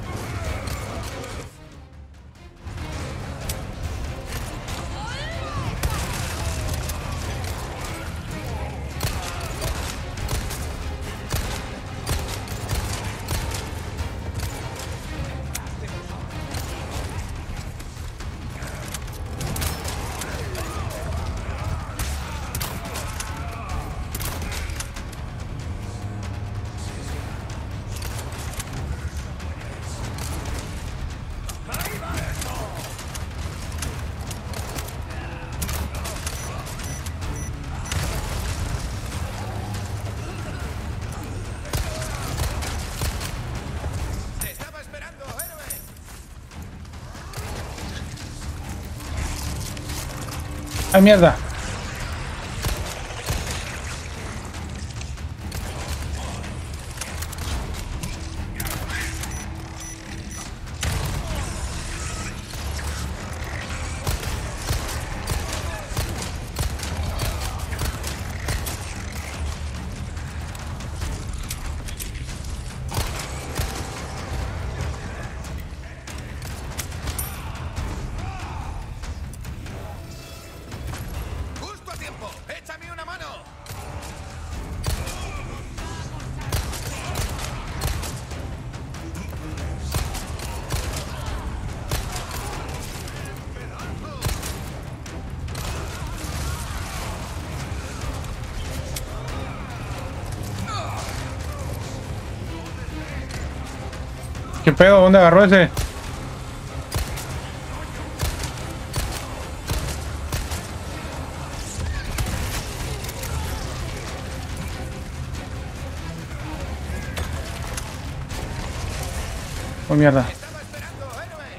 Te estaba esperando, héroe. ¡Ay, mierda! Justo a tiempo. Échame una mano. ¿Qué pedo? ¿Dónde agarró ese? Oh, mierda. Estaba esperando, héroe.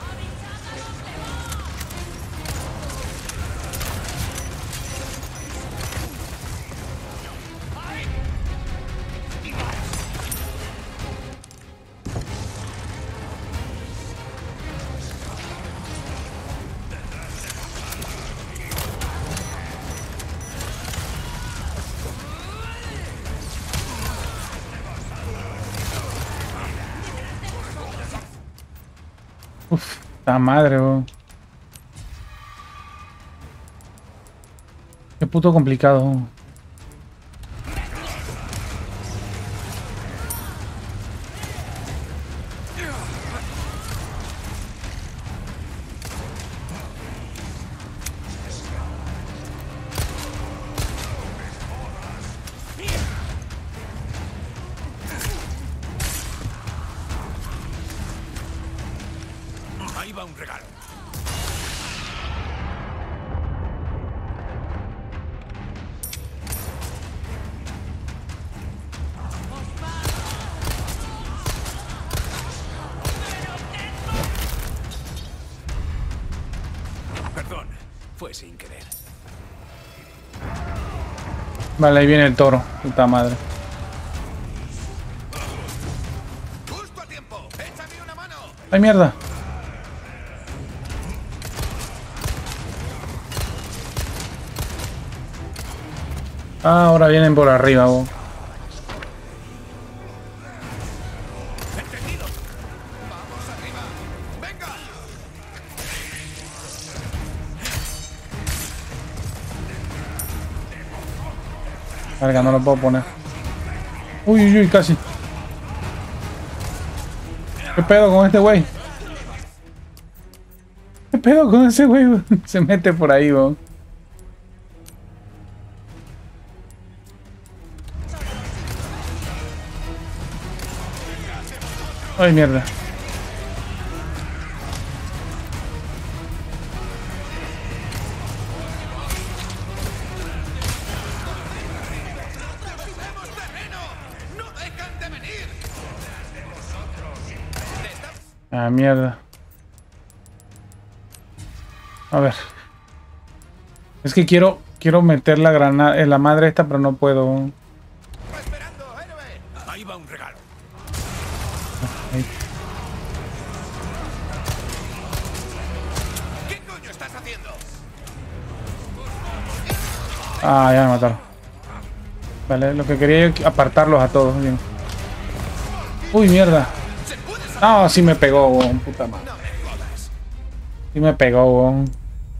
Uf, esta madre, bro. Qué puto complicado. Ahí va un regalo. Perdón, fue sin querer. Vale, ahí viene el toro. Puta madre. Justo a tiempo. Échame una mano. ¡Ay, mierda! Ah, ahora vienen por arriba, vos. ¡Entendido! ¡Vamos arriba! ¡Venga! Verga, no lo puedo poner. Uy, uy, uy, casi. ¿Qué pedo con este güey? ¿Qué pedo con ese güey? Se mete por ahí, vos. Ay, mierda. ¡Tenemos terreno! ¡No dejan de venir! Ah, mierda. A ver. Es que quiero meter la granada en la madre esta, pero no puedo. ¡Esperando, héroe! Ahí va un regalo. Ahí. ¿Qué coño estás haciendo? Ah, ya me mataron. Vale, lo que quería es apartarlos a todos. Bien. Uy, mierda. No, sí me pegó, weón. Puta madre. No me jodas. Sí me pegó, weón.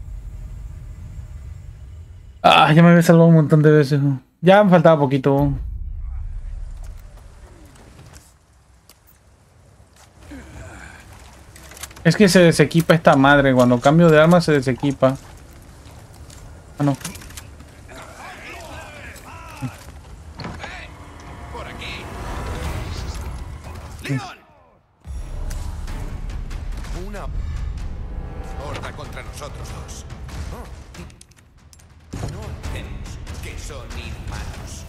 Ah, ya me había salvado un montón de veces, weón. Ya me faltaba poquito, weón. Es que se desequipa esta madre. Cuando cambio de arma se desequipa. Ah, no. Por aquí. ¡León! Una horda contra nosotros dos. No olvidemos que son inhumanos.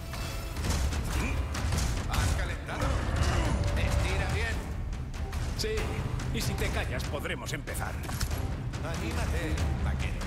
¿Has calentado? Estira bien. Sí, y si te callas podremos empezar. Anímate, vaquero.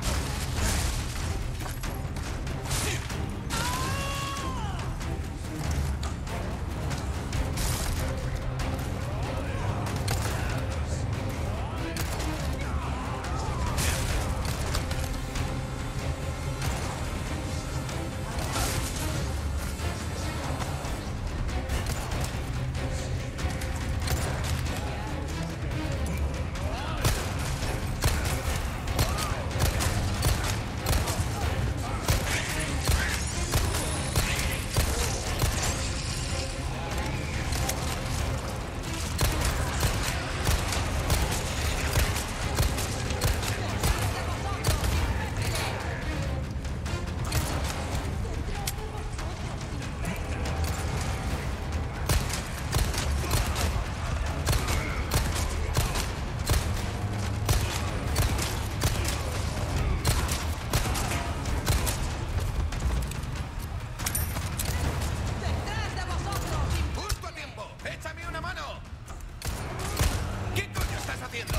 ¡Justo a tiempo! ¡Échame una mano! ¿Qué coño estás haciendo?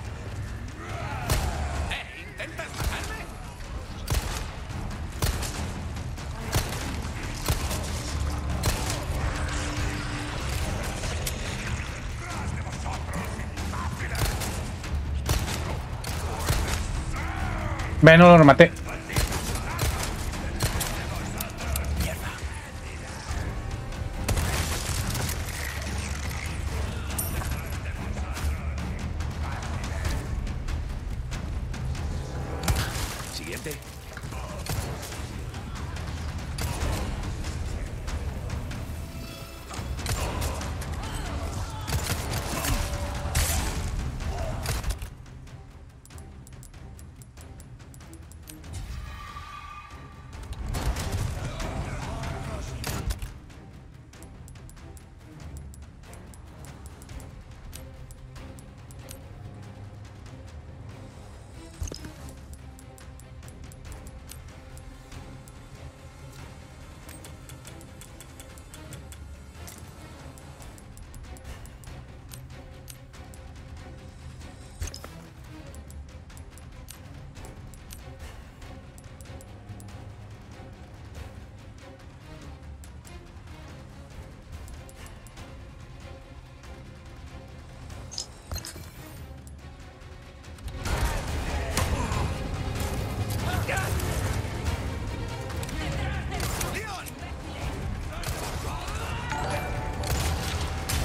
¿Intentas matarme? Ve, no lo rematé. Siguiente.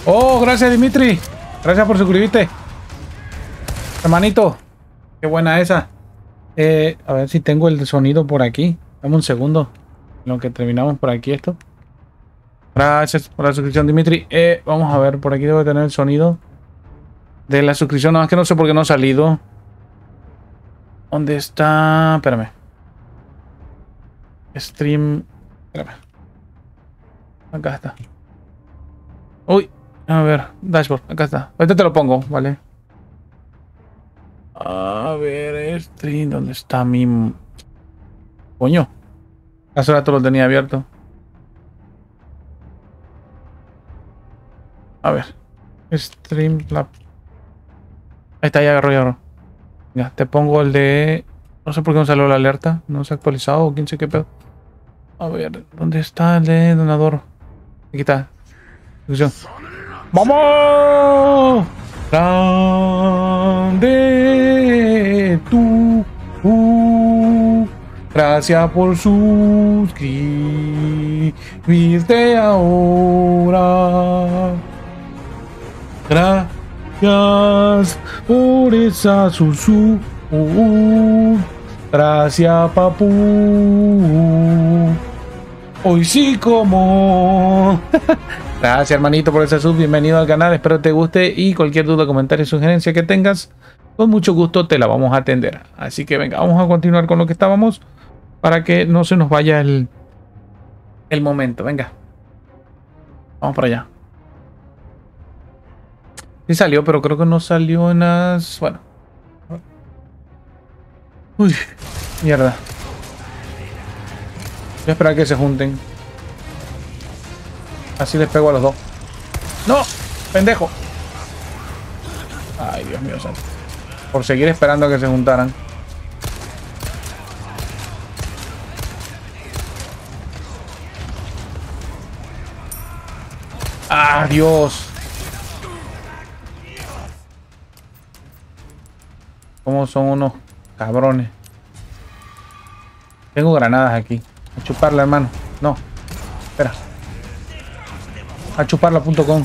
Oh, gracias Dimitri. Gracias por suscribirte. Hermanito. Qué buena esa. A ver si tengo el sonido por aquí. Dame un segundo. En lo que terminamos por aquí esto. Gracias por la suscripción, Dimitri. Vamos a ver, por aquí debo tener el sonido de la suscripción. Nada más que no sé por qué no ha salido. ¿Dónde está? Espérame. Stream. Espérame. Acá está. Uy. A ver. Dashboard. Acá está. Ahorita te lo pongo, ¿vale? A ver, stream. ¿Dónde está mi... Coño. Hace rato lo tenía abierto. A ver. Stream. Ahí está, ya agarró. Ya, te pongo el de... No sé por qué no salió la alerta. No se ha actualizado o quién sé qué pedo. A ver, ¿dónde está el de donador? Aquí está. ¡Vamos! Grande tú. Gracias por suscribirte ahora. Gracias por esa susu. Gracias, papu. Hoy sí como. Gracias, hermanito, por ese sub. Bienvenido al canal. Espero te guste y cualquier duda, comentario, sugerencia que tengas, con mucho gusto te la vamos a atender. Así que venga, vamos a continuar con lo que estábamos para que no se nos vaya el momento. Venga. Vamos para allá. Sí salió, pero creo que no salió en las... Bueno. Uy, mierda. Voy a esperar a que se junten. Así les pego a los dos. ¡No! ¡Pendejo! Ay, Dios mío santo. Por seguir esperando a que se juntaran. ¡Ah, Dios! ¿Cómo son unos cabrones? Tengo granadas aquí. A chuparla, hermano. No. Espera. A chuparla.com.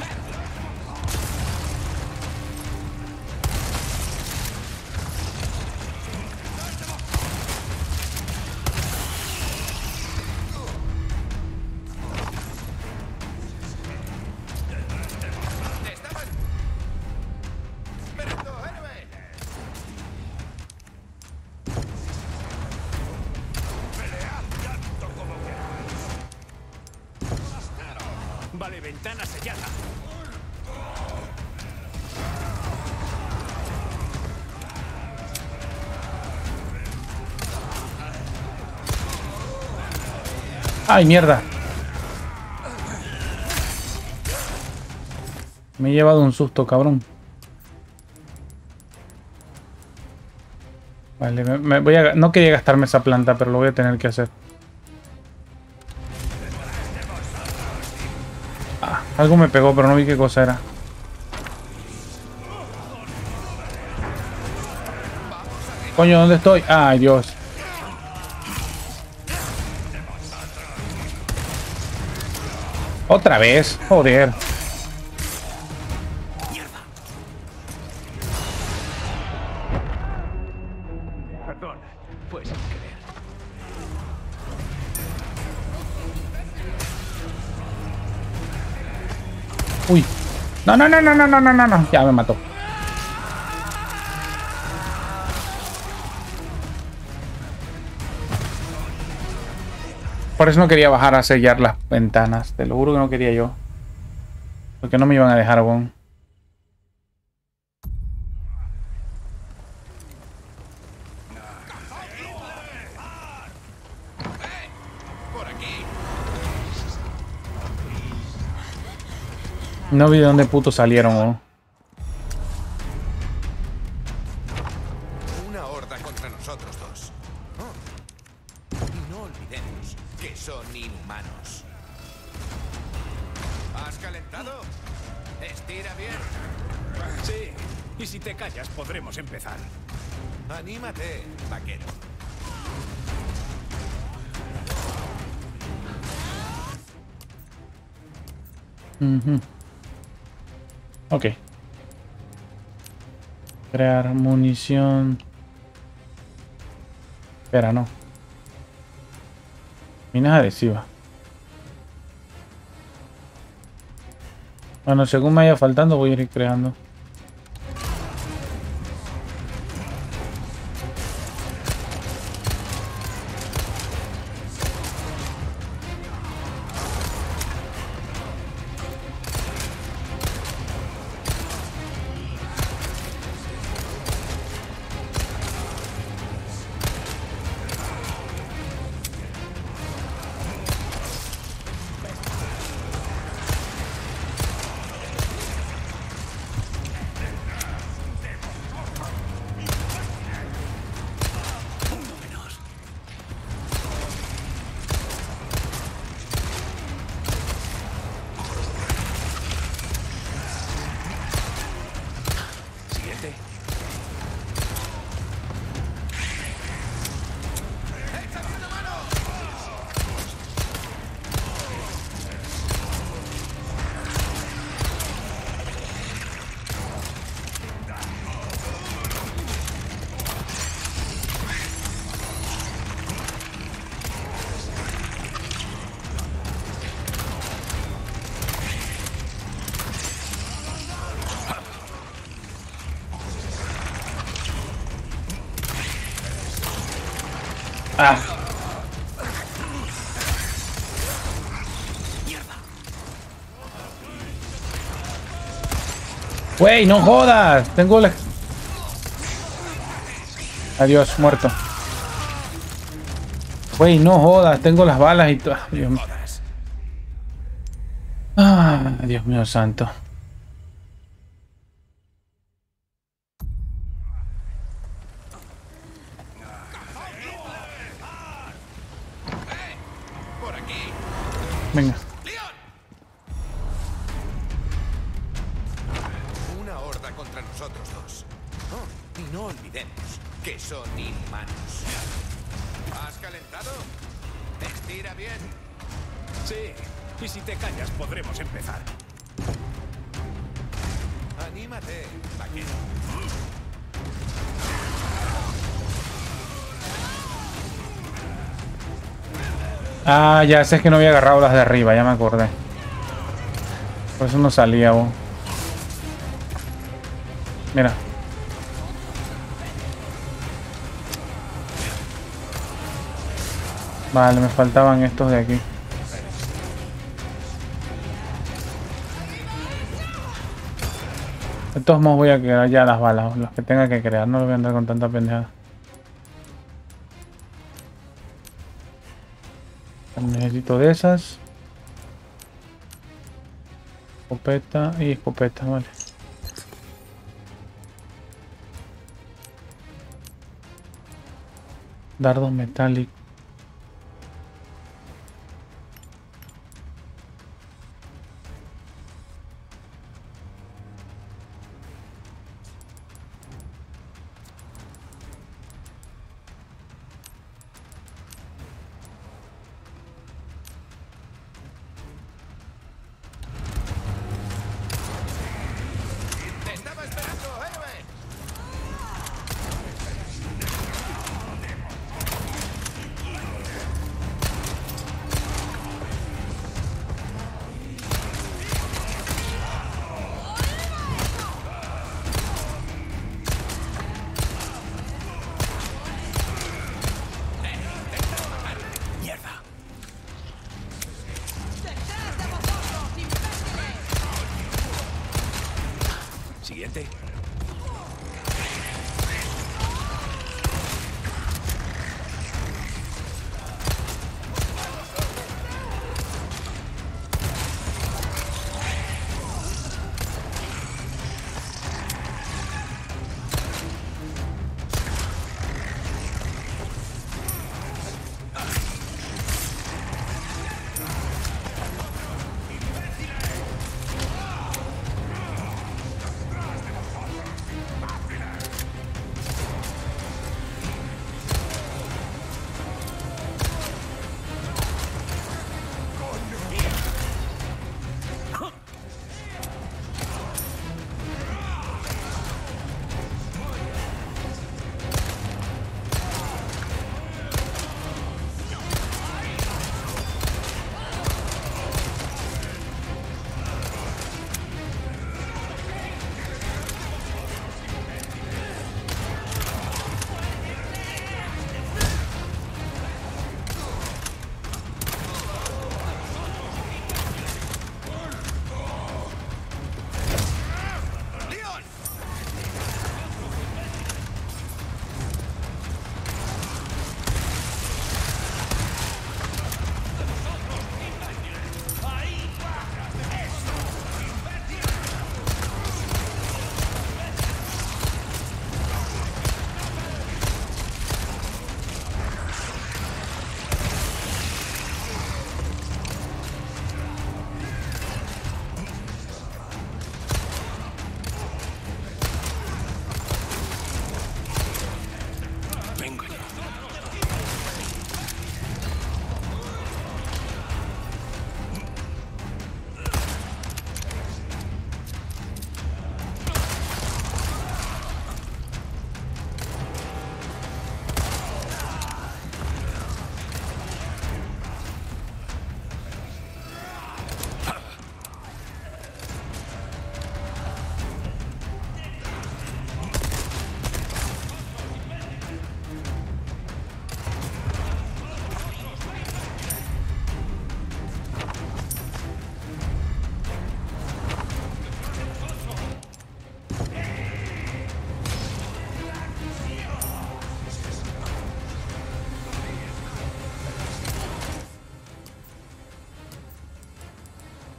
Vale, ventana sellada. ¡Ay, mierda! Me he llevado un susto, cabrón. Vale, me voy a... No quería gastarme esa planta, pero lo voy a tener que hacer. Algo me pegó, pero no vi qué cosa era. Coño, ¿dónde estoy? Ay, Dios. Otra vez, joder. Perdón, pues sin querer. Uy. No, no, no, no, no, no, no, no, no. Ya me mató. Por eso no quería bajar a sellar las ventanas. Te lo juro que no quería yo. Porque no me iban a dejar, bon. No vi de dónde puto salieron, ¿no? Una horda contra nosotros dos. Oh. Y no olvidemos que son inhumanos. ¿Has calentado? Estira bien. Sí, y si te callas podremos empezar. Anímate, vaquero. Ok. Crear munición. Espera, no. Minas adhesivas. Bueno, según me vaya faltando voy a ir creando. Ah. Wey, no jodas. Tengo la... Adiós, muerto. Wey, no jodas. Tengo las balas y todo. Dios mío. Ah, Dios mío santo. Venga. Una horda contra nosotros dos. Oh, y no olvidemos que son inhumanos. ¿Has calentado? Estira bien. Sí, y si te callas podremos empezar. Anímate, vaquero. Ah, ya sé que no había agarrado las de arriba, ya me acordé. Por eso no salía vos. Mira. Vale, me faltaban estos de aquí. De todos modos voy a crear ya las balas, los que tenga que crear, no voy a andar con tanta pendejada. Necesito de esas. Escopeta y escopeta, vale. Dardos metálicos.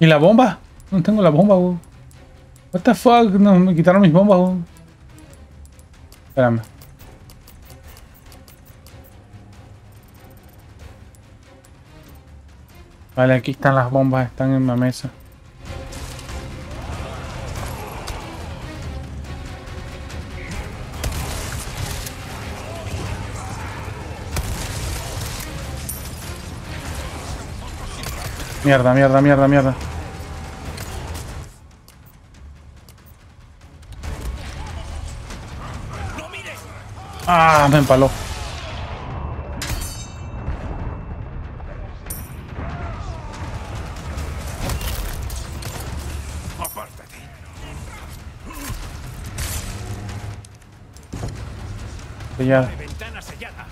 ¿Y la bomba? No tengo la bomba, weón. What the fuck? No, me quitaron mis bombas, weón. Espérame. Vale, aquí están las bombas, están en la mesa. Mierda, mierda, mierda, mierda. Ah, me empaló. Apártate. Ya. Ventana sellada.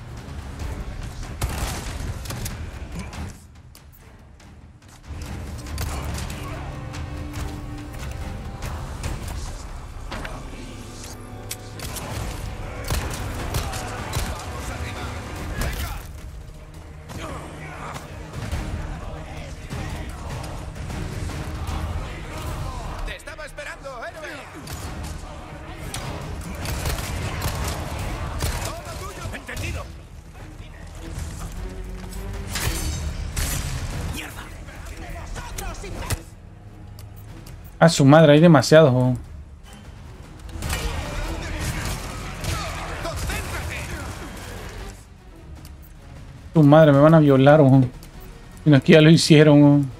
Te estaba esperando, héroe. Todo tuyo. Entendido. Mierda. A su madre, hay demasiados, weón. Su madre, me van a violar, weón. Y no es que ya lo hicieron, weón.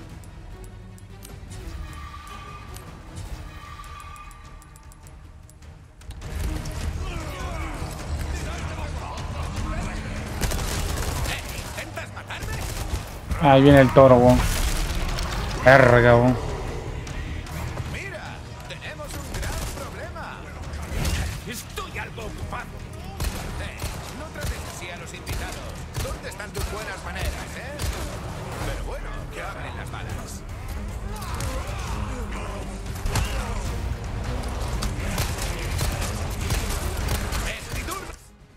¿Intentas matarme? Ahí viene el toro, weón. Verga, weón. Mira, tenemos un gran problema. Estoy algo ocupado. No trates así a los invitados. ¿Dónde están tus buenas maneras, Pero bueno, que abren las balas. ¡Es mi turno!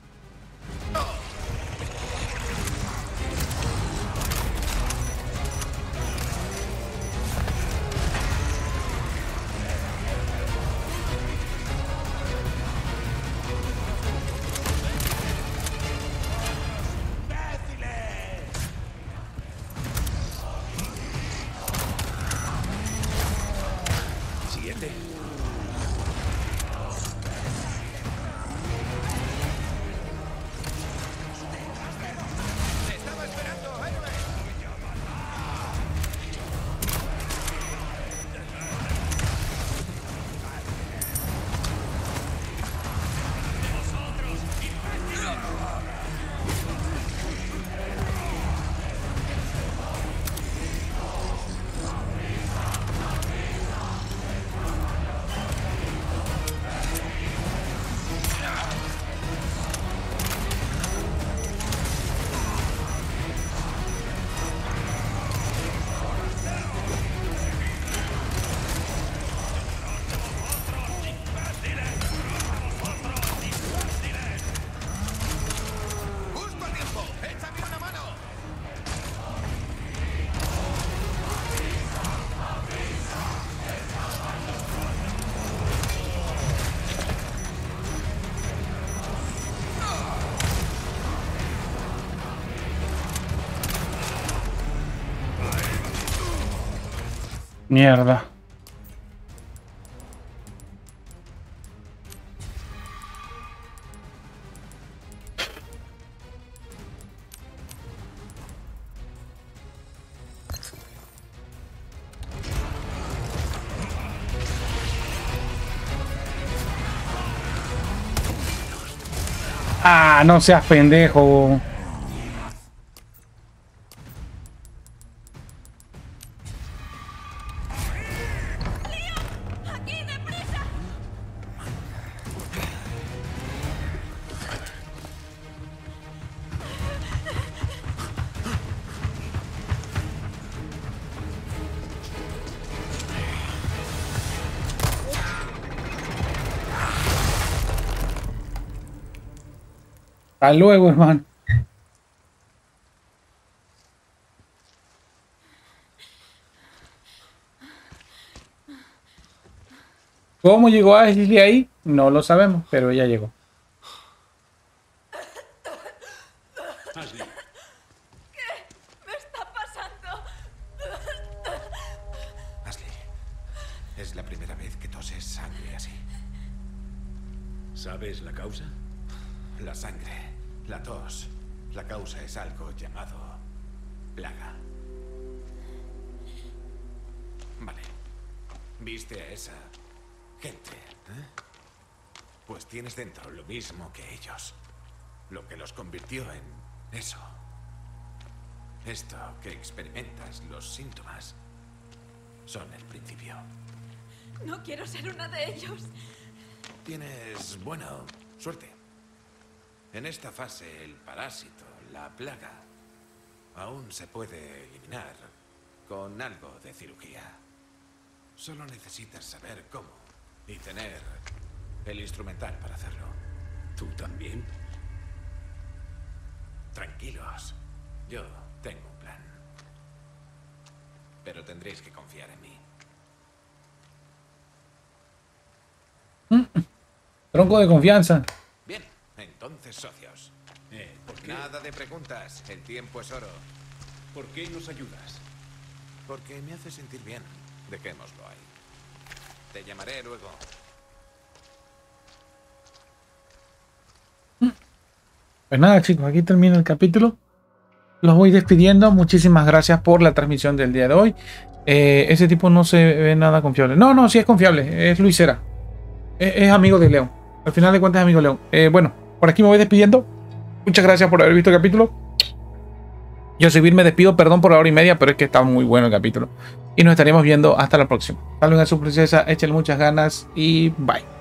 Siguiente. Te estaba esperando, héroe. Justo a tiempo. Échame una mano. Mierda. Ah, no seas pendejo. ¡Aquí, deprisa! Hasta luego, hermano. ¿Cómo llegó Ashley ahí? No lo sabemos, pero ella llegó. Ashley, ¿Me está pasando? Ashley, es la primera vez que toses sangre así. ¿sabes la causa? La sangre, la tos, la causa es algo llamado plaga. Vale. ¿Viste a esa gente? Pues tienes dentro lo mismo que ellos. Lo que los convirtió en eso. Esto que experimentas, los síntomas, son el principio. No quiero ser una de ellos. Tienes, bueno, suerte. En esta fase, el parásito, la plaga, aún se puede eliminar con algo de cirugía. Solo necesitas saber cómo y tener el instrumental para hacerlo. ¿Tú también? Tranquilos, yo tengo un plan. Pero tendréis que confiar en mí. Tronco de confianza. Bien, entonces socios. ¿Por qué? Nada de preguntas, el tiempo es oro. ¿Por qué nos ayudas? Porque me hace sentir bien. Dejémoslo ahí. Te llamaré luego. Pues nada, chicos, aquí termina el capítulo. Los voy despidiendo. Muchísimas gracias por la transmisión del día de hoy. Ese tipo no se ve nada confiable. No, sí es confiable. Es Luis Cera. Es amigo de León. Al final de cuentas es amigo de León. Bueno, por aquí me voy despidiendo. Muchas gracias por haber visto el capítulo. Yo soy Vir, me despido. Perdón por la hora y media, pero es que está muy bueno el capítulo. Y nos estaremos viendo hasta la próxima. Saluden a su princesa, échenle muchas ganas y bye.